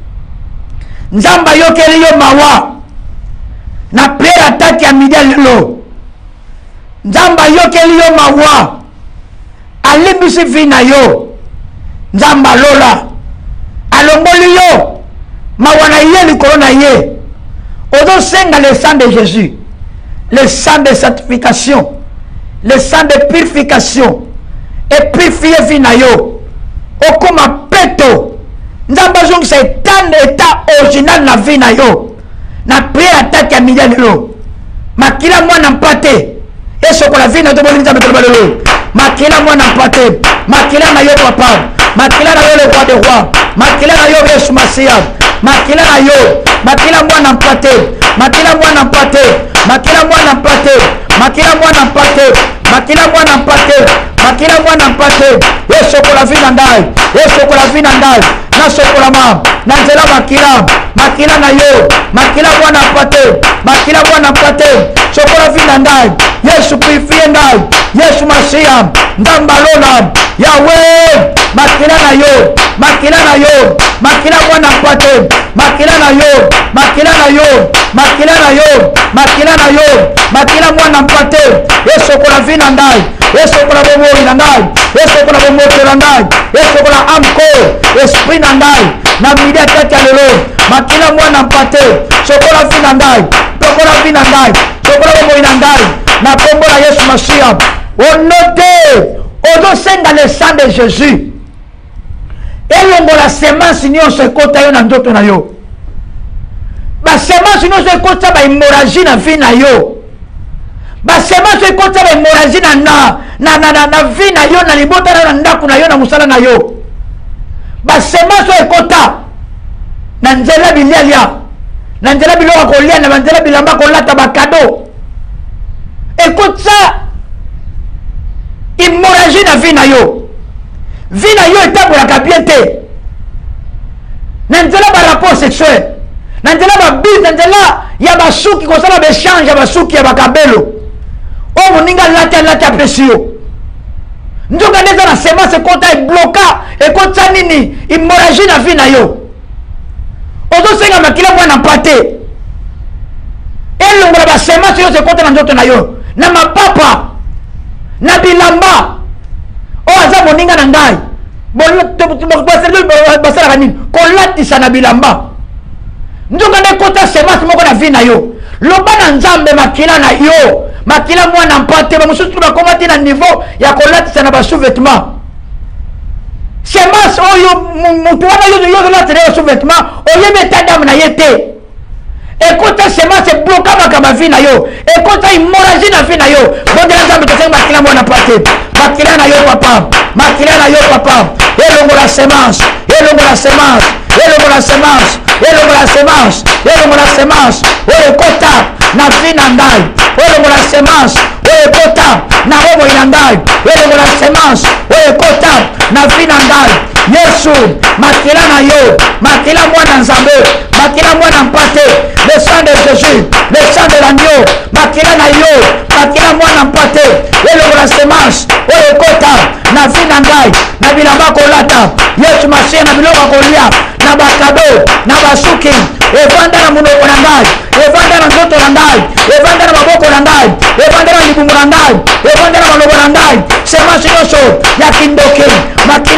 nzamba yokeli yo mawa na prière attaque ya midi lelo nzamba yokeli yo mawa alimbisi vina yo nzamba lola alongoli yo mawana ye likolo na ye ozo senga le sang de Jésus le sang de sanctification le sang de purification et purifier vina yo okoma peto nzamba zong sa état original na vina yo na prière attaque ya midi lelo makila mwana mpate esokola vina to boli nzambe to balelo makila mwana mpate makila na yo papa makila na yo le roi de roi makila na yo Yesu Masia makila na yo makila mwana mpate makila mwana mpate makila mwana mpate makila mwana mpate makila mwana mpate makila mwana mpate esokola vina ndai esokola vina ndai na sokola ma na nzela makila makila na yo makila mwana mpate makila mwana mpate sokola vina ndai Yesu purifie ndai Yesu Masia ndamba lola Yawe makila na yo makila na yo makila mwana mpate makila na yo makila na yo makila na yo makila na yo makila mwana mpate esokola vina ndai esokola bomoi na ndai esokola bomoto na ndai esokola amko esprit na ndai na midi ataki lelo makila mwana mpate sokola vina ndai sokola vina ndai sokola bomoi na ndai na kombo la Yesu Masia au nom de ozo senga le sang de Jésus elongola semence nyonso ekota yo na ndoto na yo basemence nyonso ekota bahémorragie na vie na yo basemence ekota bahémorragie na vie na yo na libota na ndako na yo na mosala na yo basemence ekota na nzela bilialia na nzela biloko kolia na nzela bilamba kolata bakado ekota hémorragie na vie na yo vie na yo etambolaka bien te na nzela barapport sexuel na nzela babise na nzela ya basuki kosala baechange ya basuki ya bakabelo oyo moninga alati apesi yo nzoka nde eza na semence ekota ebloka ekota nini hémorragie na vie na yo ozosenga makila mwana mpate elongola basemence nyonso ekota na nzoto na yo na mapapa na bilamba oyo aza moninga na ngai basalaka nini kolatisa na bilamba nzoka nde ekota semence moko na vie na yo loba na nzambe makila na yo makila mwana mpate bamosusu bakoma te na niveau ya kolatisa na basous-vêtement semence oyo mutu wana yozolatisa na yo sous-vêtement oyebi eta dame na ye te ekota semence eblokabaka bavi na yo ekota hémorragie na vie na yo bondela nzambe tosengi makila mwana mpate makila na yo papa makila na yo papa elongola semence elongola semence elongola semence elongola semence elongola semence oyo ekota na vie na ngai elongola semence oyo ekota na bomoi na ngai elongola semence oyo ekota na vie na ngai Yesu makila na yo makila mwana nzambe makila mwana mpate le sang de Jésus le sang de l'agneau makila na yo makila mwana mpate elongola semence oyo ekota na vie na ngai na bilamba kolata Yesu Masia na biloko kolia na bakado na basuki evanda na munoko na ngai evanda na nzoto na ngai evanda na maboko na ngai evanda na libumu na ngai evanda na malobo na ngai semence nyonso ya kindoki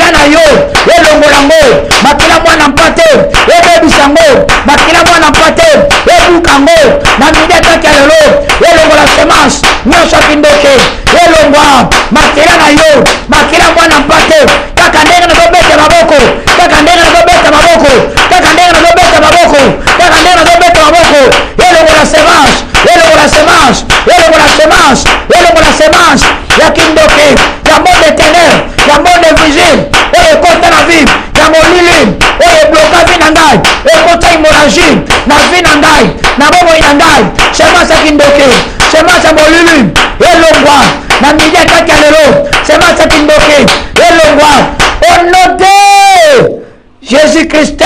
nyonso kindoke elongwa makila na yo makila mwana mpate kaka ndenge nazobeta maboko kaka ndenge nazobeta maboko kaka ndenge nazobeta maboko kaka ndenge nazobeta maboko elongola semence elongola semence elongola semence elongola semence ya kindoke ya monde ténèbre ya monde vigile oyo ekota na vie ya molili oyo ebloka vie na ngai ekota hémorragie na vie na ngai na bomoi na ngai semence ya kindoke semence ya molili elongwa na midi kati ya lelo semence ya kindoke elongwa au nom de Jésus-Christ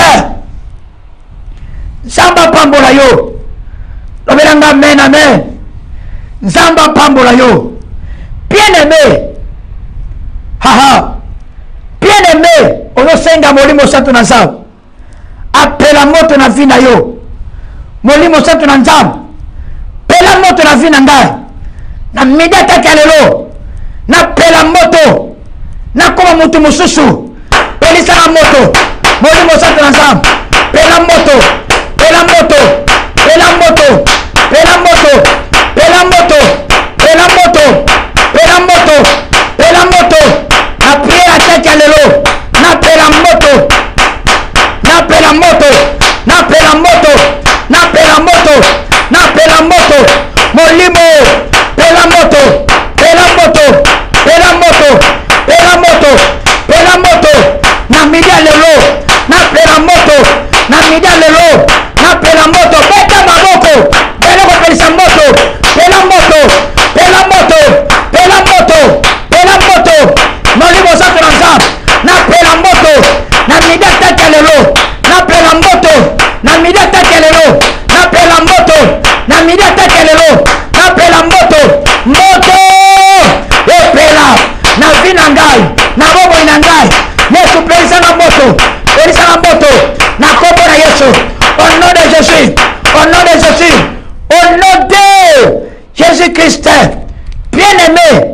nzambe apambola yo lobelanga amen amen nzambe apambola yo bien-aimé haha bien-aimé ozosenga molimo santo na nzambe apela moto na vie na yo molimo santo na nzambe pela moto na vie na ngai na midi ataki ya lelo napela moto nakoma mutu mosusu pelisaka moto molimo santo na nzambe pela moto pela moto pela moto pela moto pela moto pela moto pela moto pela moto na priere ataki ya lelo napela moto napela moto napela moto napela moto napela moto molimo pela moto pela moto pela moto pela moto pela moto na midi ya lelo napela moto na midi ya lelo napela moto beta maboko pela kopelisa moto pela moto pela moto pela moto pela moto molimo santo na nzambe napela moto na midi ataki ya lelo napela moto na midi ataki ya lelo napela moto na midi ataki ya lelo napela moto moto epela na vi na ngai na bomoi na ngai yesu pelisanga moto pelisanga moto na kombo na yesu au nom de Jésus au nom de Jésus au nom de Jésus-Christ bien-aimé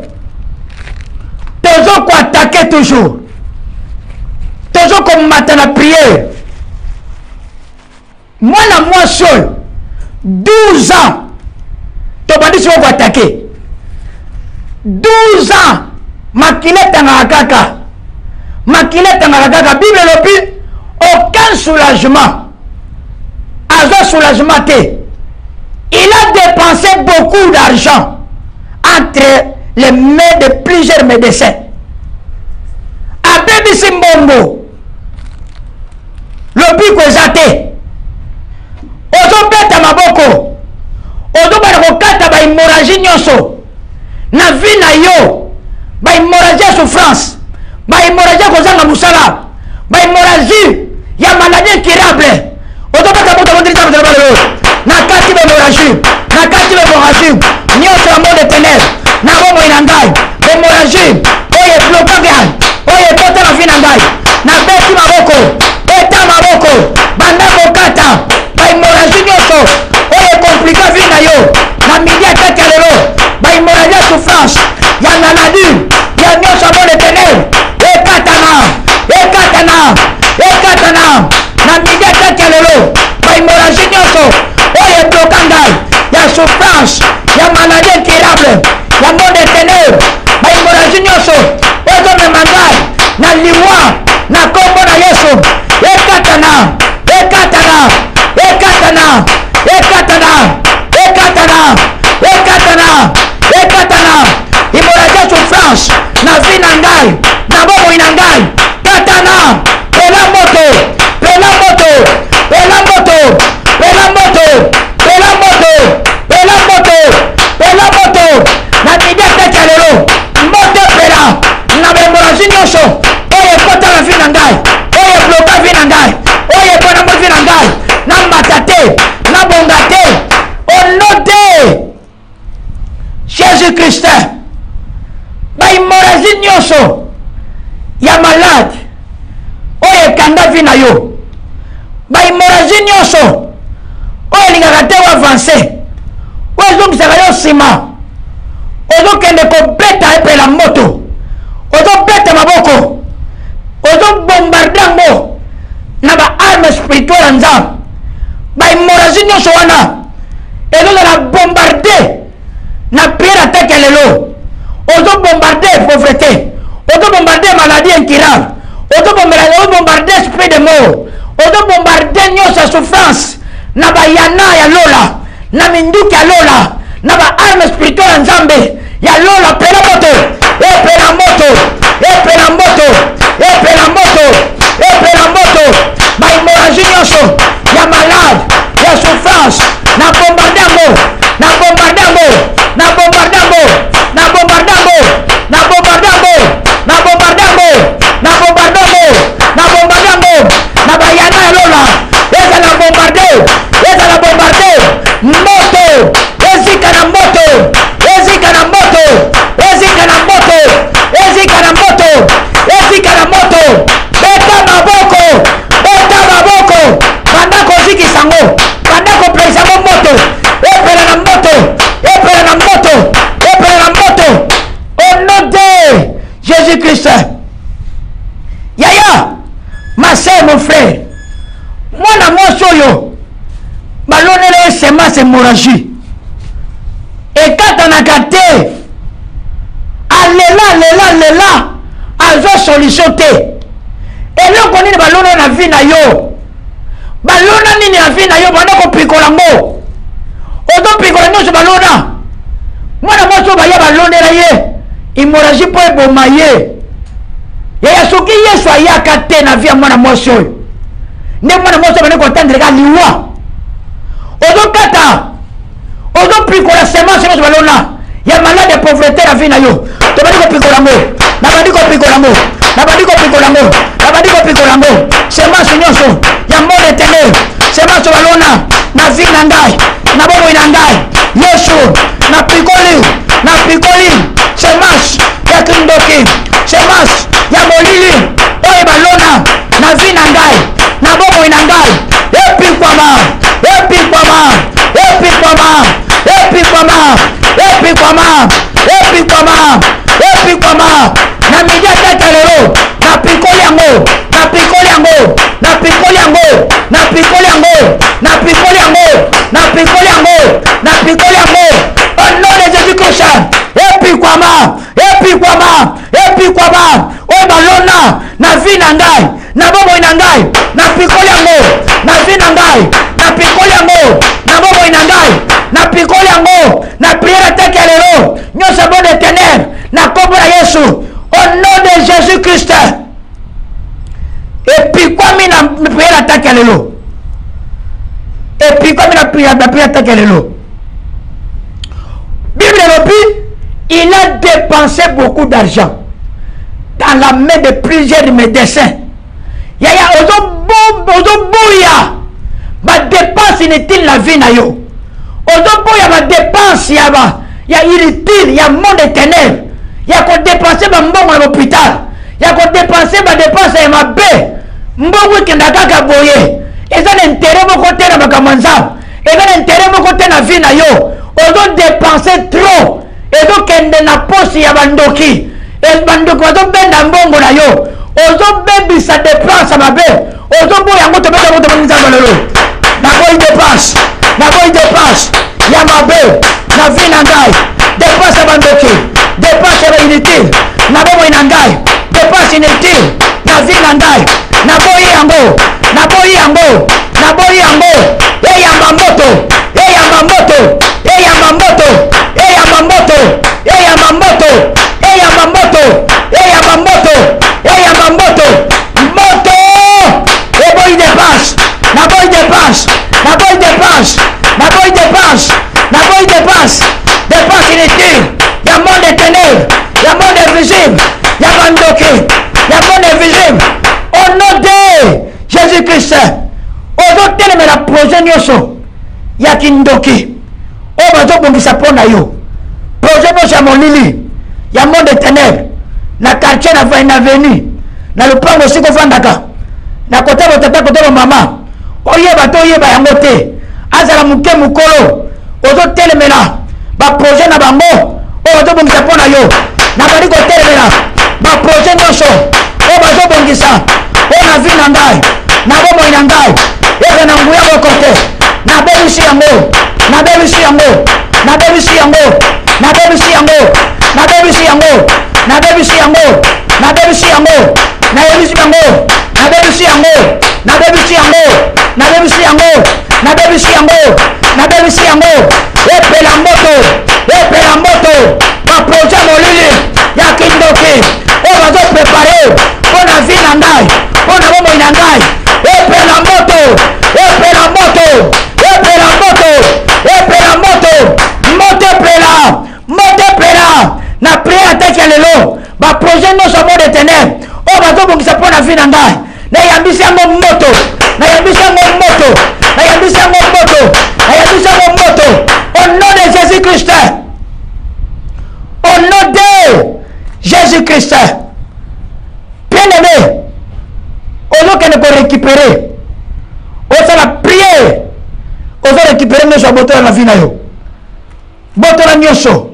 tozo koattake toujours tozo komata na priere mwana mwasi oyo 12 ans tobandisi ko koattake 12 ans makila etangaka kaka makila etangaka kaka bible elobi aucun soulagement azwa soulagement te il a dépensé beaucoup d'argent entre les mains de plusieurs médecins abebisi mbongo lobiko eza te ozobeta maboko ozobana kokata bahémorragie nyonso na vie na yo bahémorragie ya souffrance bahémorragie ya kozanga mosala bahémorragie ya maladie incurable ozobeta moto abondelisa nakati bahémorragie nakati bahémorragie nyonso ya monde ténèbre na bomoi na ngai hémorragie oyo eblokaka oyo ekota na vie na ngai nabeti maboko beta maboko banda kokata bahémorragie nyonso oyo ekomplika vie na yo na midi ataki ya lelo bahémorragie ya souffrance ya maladie ya nyonso ya monde ténèbre ekatana ekatana ekatana na midi ataki ya lelo bahémorragie nyonso oyo ebloka ngai ya souffrance ya maladie incurable ya monde ténèbre bahémorragie nyonso ezomema ngai na liwa na kombo na yesu ekatana ekatana ekatana ekatana ekatana ekatana ekatana hémorragie ya souffrance na vie na ngai na bomoi na ngai katana pela moto pela moto pela moto pela moto pela moto pela moto pela moto na midi ataki ya lelo moto epela na bahémorragie nyonso oyo ekota na vie na ngai oyo ebloka vie na ngai oyo epona mo vie na ngai na mata te na bonga te au nom de Jésus-Christ bahémorragie nyonso ya malade oyo ekanga vie na yo bahémorragie nyonso oyo elingaka te oavance oyo ezongisaka yo nsima ozokende kobeta epela moto ozobeta maboko ozobombarde yango na baarme spirituelle ya nzambe bahémorragie nyonso wana ezozala bombarde na priere na minduki ya lola na ba arme spirituelle ya nzambe ya lola pela moto epela moto epela moto epela moto epela moto ba hémorragie nyonso ya malade ya souffrance na bombardango na bombardango na bombardango na bombardango na bombardango na bombardango na bombardango na bombardango na bayana ya lola eza na bombarde eza na bombarde moto ezika na moto ezika na moto ezika na moto ezika na moto ezika na moto beta maboko bandako zikisango bandako pleisango moto epela na moto epela na moto epela na moto au nom de Jésus-Christ. Yaya ma sœur mon frère mwana mwasi oyo balonela semence hémorragie ekatanaka te alela azwa solution te eloko nini balona na vie na yo balona nini na vie na yo banda kopikola ngo ozopikola nyonso balona mwana mwasi oyo baya balonela ye hémorragie mpo eboma ye yaya soki yesu ayaka te na vie ya mwana mwasi oyo nde mwana mwasi oyo bandi kotandeleka liwa ozokata ozopikola semence nyonso balona ya malade ya pauvreté na vie na yo tobandi kopikola ngo nabandi kopikola ngo nabandi kopikola ngo nabandi kopikola ngo semence nyonso ya monde éternel semence balona na vie na ngai na bomoi na ngai yesu napikoli semence ya kindoki semence ya molili oyo balona na vie na ngai na bomoi na ngai epikwama epikwama epikwama epikwama epikwama epikwama epikwama na midi atata lelo napikoli yango napikoli yango napikoli yango napikoli yango napikoli yango napikoli yango napikoli yango au nom de Jésus-Christ epikwama epikwama epikwama oyo balona na vie na ngai na bomoi na ngai napikoli yango na vie na ngai napikoli yango na bomoi na ngai napikoli yango na priere atake ya lelo nyonso bon éternel na kombo na Yesu au nom de Jésus-Christ epikwami na priere atake ya lelo epikwami na priere atake ya lelo Bible elobi il a dépensé beaucoup d'argent dans la main de plusieurs médecins yaya ozoboya badepense inutile na vie na yo ozoboya badepense ya inutile ya monde éternel ya kodepense bambongo ya l'hôpital ya kodepense badepense ya mabe mbongo ekenda kaka boye eza na intere moko te na makambo ya nzambe eza na intere moko te na vie na yo ozodepense trop ezokende na posi ya bandoki bandoki bazobenda mbongo na yo ozobebisa depense mabe ozoboya yango tobeta yango tobeta nzambe lelo nakoyi depense ya mabe na vie na ngai depense ya bandoki depense ya bainutile na bomoi na ngai depense inutile na vie na ngai naboyi yango naboyi yango naboyi yango eyamba moto eyamba moto eyamba moto eyamba moto eyamba moto eyamba moto eyamba moto eyamba moto moto eboyi depense naboyi depense naboyi depense naboyi depense naboyi depense depense inutile ya monde éternel ya monde invisible ya bandoki ya monde invisible au nom de Jésus-Christ ozotelemela projet nyonso ya kindoki oyo bazobongisa mpo na yo projet nyonso ya molili ya monde éternel na quartier na veni na lupango esika ofandaka na kota botata kota bomama oyeba te oyeba yango te azala moke mokolo ozotelemela baprojet na bango oyo bazobongisa mpo na yo nabandi kotelemela baprojet nyonso oyo bazobongisa oyo na vi na ngai na bomoi na ngai eza na nguya moko te nabebisi yango nabebisi yango nabebisi yango nabebisi yango nabebisi yango nabebisi yango nabebisi yango nabebisi yango nabebisi yango nabebisi yango nabebisi yango nabebisi yango nabebisi yango vie na ngai na yambisi yango moto na yambisi yango moto na yambisi yango moto na yambisi yango moto au nom de Jésus Christ au nom de Jésus Christ bien-aimé ozokende ko récupérer osala prière ozo récupérer nyonso botola na vie na yo botola nyonso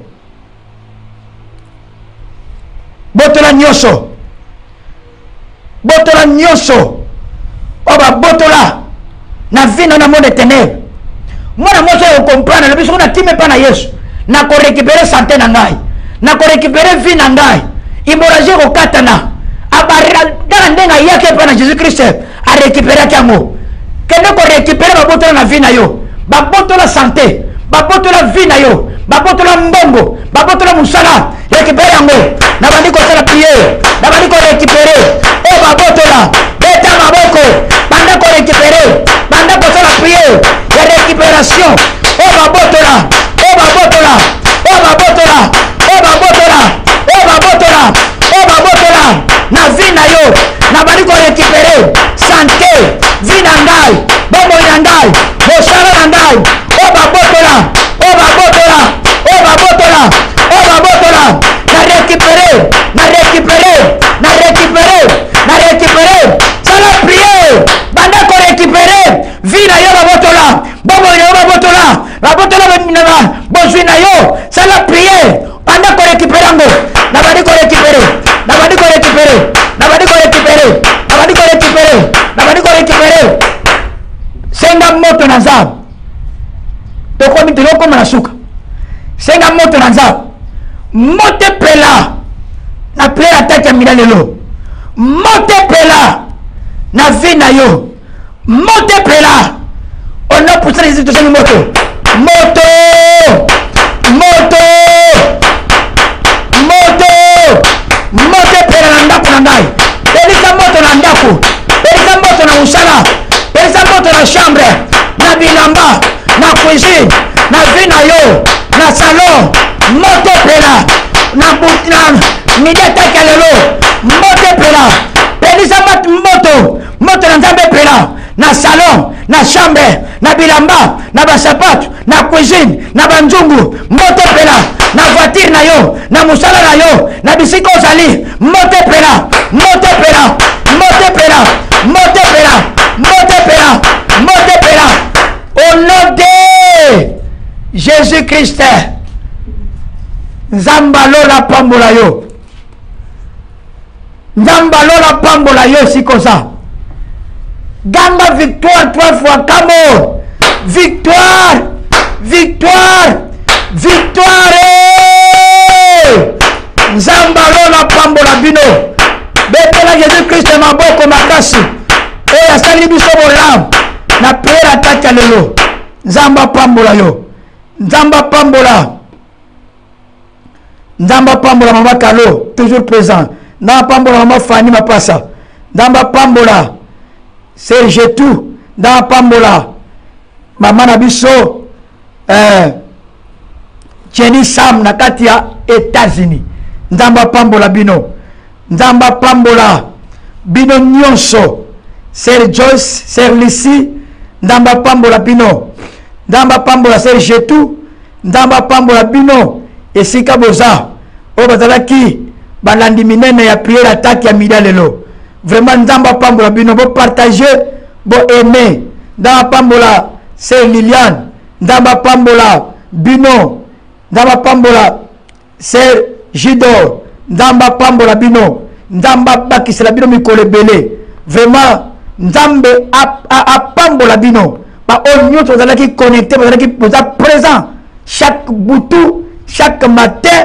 botola nyonso botola nyonso oba botola na vie na monde de ténèbres mwana moso yo comprendre le biso na time pa na Yesu na ko récupérer santé na ngai na ko récupérer vie na ngai hémorragie ko katana abara dans ndenga yake pa na Jésus Christ a récupérer kango kende ko récupérer ba botola na vie na yo ba botola santé ba botola vie na yo ba botola mbongo ba botola musala récupérer yango na bandi ko sala prière na bandi ko récupérer o ba botola beta maboko banda ko récupérer banda ko sala prière ya récupération o ba botola o ba botola o ba botola o ba botola o ba botola o ba botola na vie na yo na bandi ko récupérer santé vie na ngai bombo na ngai mosala na ngai o ba botola o ba botola o ba botola o ba botola na récupérer na récupérer na récupérer na récupérer sala prière banda ko récupérer vie na yo ba botola bombo na yo ba botola na bozwi na yo sala prière banda ko récupérer ngo na bandi ko récupérer na bandi ko récupérer na bandi ko récupérer na bandi ko récupérer na bandi ko récupérer senga moto na nzambe tokomi tilokoma na suka senga moto na nzambe mote pela na prière ataki ya mina lelo mote pela na vie na yo mote pela ona pusana hizi tosengi moto moto moto moto mote pela na ndako na ngai pelisa moto na ndako pelisa moto na musala pelisa moto na chambre na bilamba na cuisine na vie na yo na salon moto pela na midi ataki ya lelo moto pela pelisa moto na nzambe pela na salon na chambre na bilamba na basapatu na cuisine na banzungu moto pela na voiture na yo na musala na yo na bisika ozali moto pela moto pela moto pela moto pela moto pela moto pela au nom de Jésus Christ nzambalola pambola yo nzambalola pambola yo sikosa gamba victoire 3 fois kamo victoire victoire victoire nzambalola pambola bino betela Jésus Christ maboko makasi oyo asali biso bolamu na priere ataki ya lelo nzamba pambola yo nzamba pambola nzamba pambola mama Kalo toujours présent nzamba pambola mama Fanny Mapasa nzamba pambola Serge tout nzamba pambola mama na biso Jenny Sam na kati ya États-Unis nzamba pambola bino nzamba pambola bino nyonso Sir Joyce Sir Lisi nzamba pambola bino nzamba pambola Serge tout nzamba pambola bino esika boza o bazalaki balandi minene ya prière attaque ya mida lelo vraiment nzamba pambola bino bo partager bo aimer nzamba pambola Sir Liliane nzamba pambola bino nzamba pambola Sir Jidor nzamba pambola bino nzamba bakisela bino mikolo ebele vraiment nzambe apambola bino ba nyonso bazalaki connecté bazalaki boza présent chaque boutou chaque matin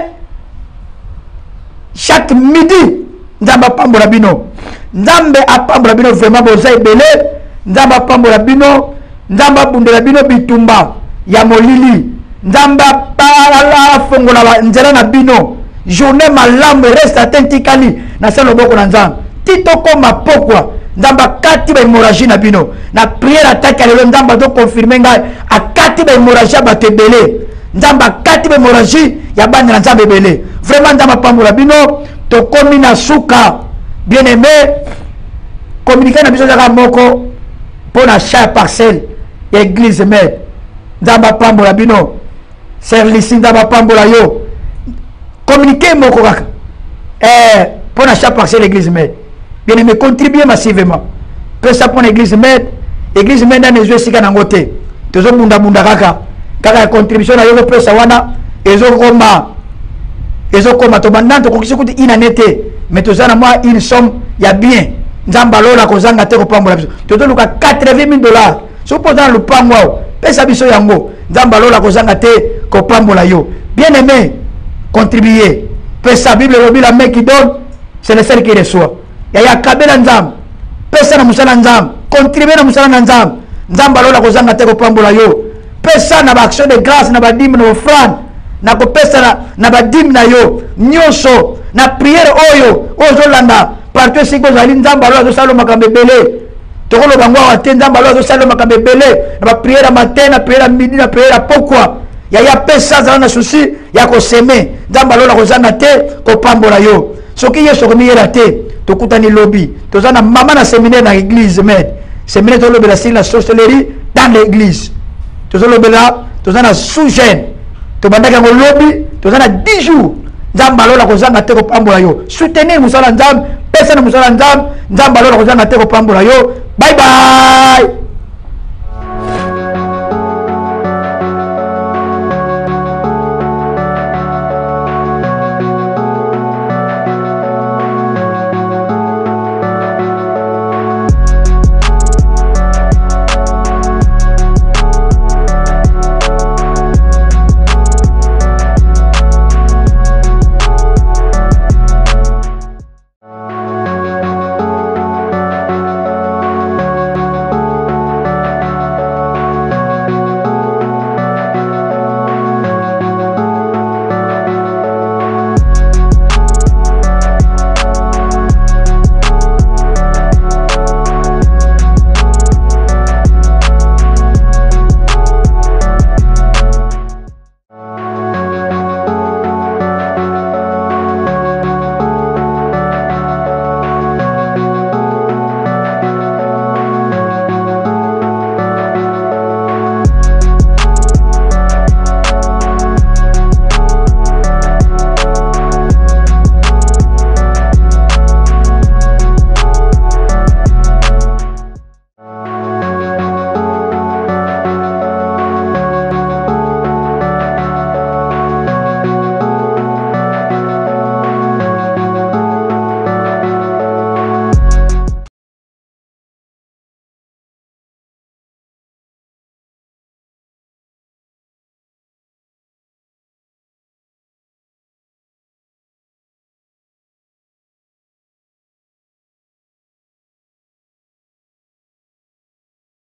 chaque midi nzamba pambola bino nzambe apambola bino vraiment boza ebele nzamba pambola bino nzamba bundela bino bitumba ya molili nzamba para fongola nzela na bino journée malamu reste atentikali na sala loboko na nzambe titoko mapokwa nzamba kati ba hémorragie na bino na prière attaque lelo nzamba do confirmer ngai akati ba hémorragie ba tebele nzamba kati ba hémorragie ya bana na nzambe ebele vraiment nzamba pambola bino tokomi na suka bien aimé communiquer na biso zaka moko pour na chaque parcelle ya église mère nzamba pambola bino service nzamba pambola yo communiquer moko kaka pour na chaque parcelle église mère bien aimé contribuer massivement que ça pour l'église mère dans les yeux sika nango te tozo munda kaka contribution na yo pesa wana ezokoma to bandante ko kisi kuti inanete mais tozana moi une somme ya bien nzamba lola kozanga te ko pambola biso toto luka $80,000 so poza le pangwa pesa biso yango nzamba lola kozanga te ko pambola yo bien aimé contribuer pesa bible lobi la main qui donne c'est le seul qui reçoit ya kabela nzamba pesa na musala nzamba contribuer na musala na nzamba nzamba lola kozanga te ko pambola yo pesa na ba action de grâce na ba dîme na offrande na ko pesa na ba dîme na yo nyonso na prière oyo ozolanda partout siko zali nzamba lola zosalo makambe belé tokolo bango ate nzamba lola zosalo makambe belé na ba prière matin na prière midi na prière pourquoi ya pesa za na souci ya ko semer nzamba lola kozanga te ko pambola yo soki yeso ko miyela te tokutani lobby tozana mama na séminaire na église med séminaire to lobela sur la sorcellerie dans l'église tozolobela tozana sous-jeune to bandaka ngo lobby tozana 10 jours nzamba lola kozanga te ko pambola yo soutenir musala nzambe pesa na musala nzambe nzamba lola kozanga te ko pambola yo bye bye.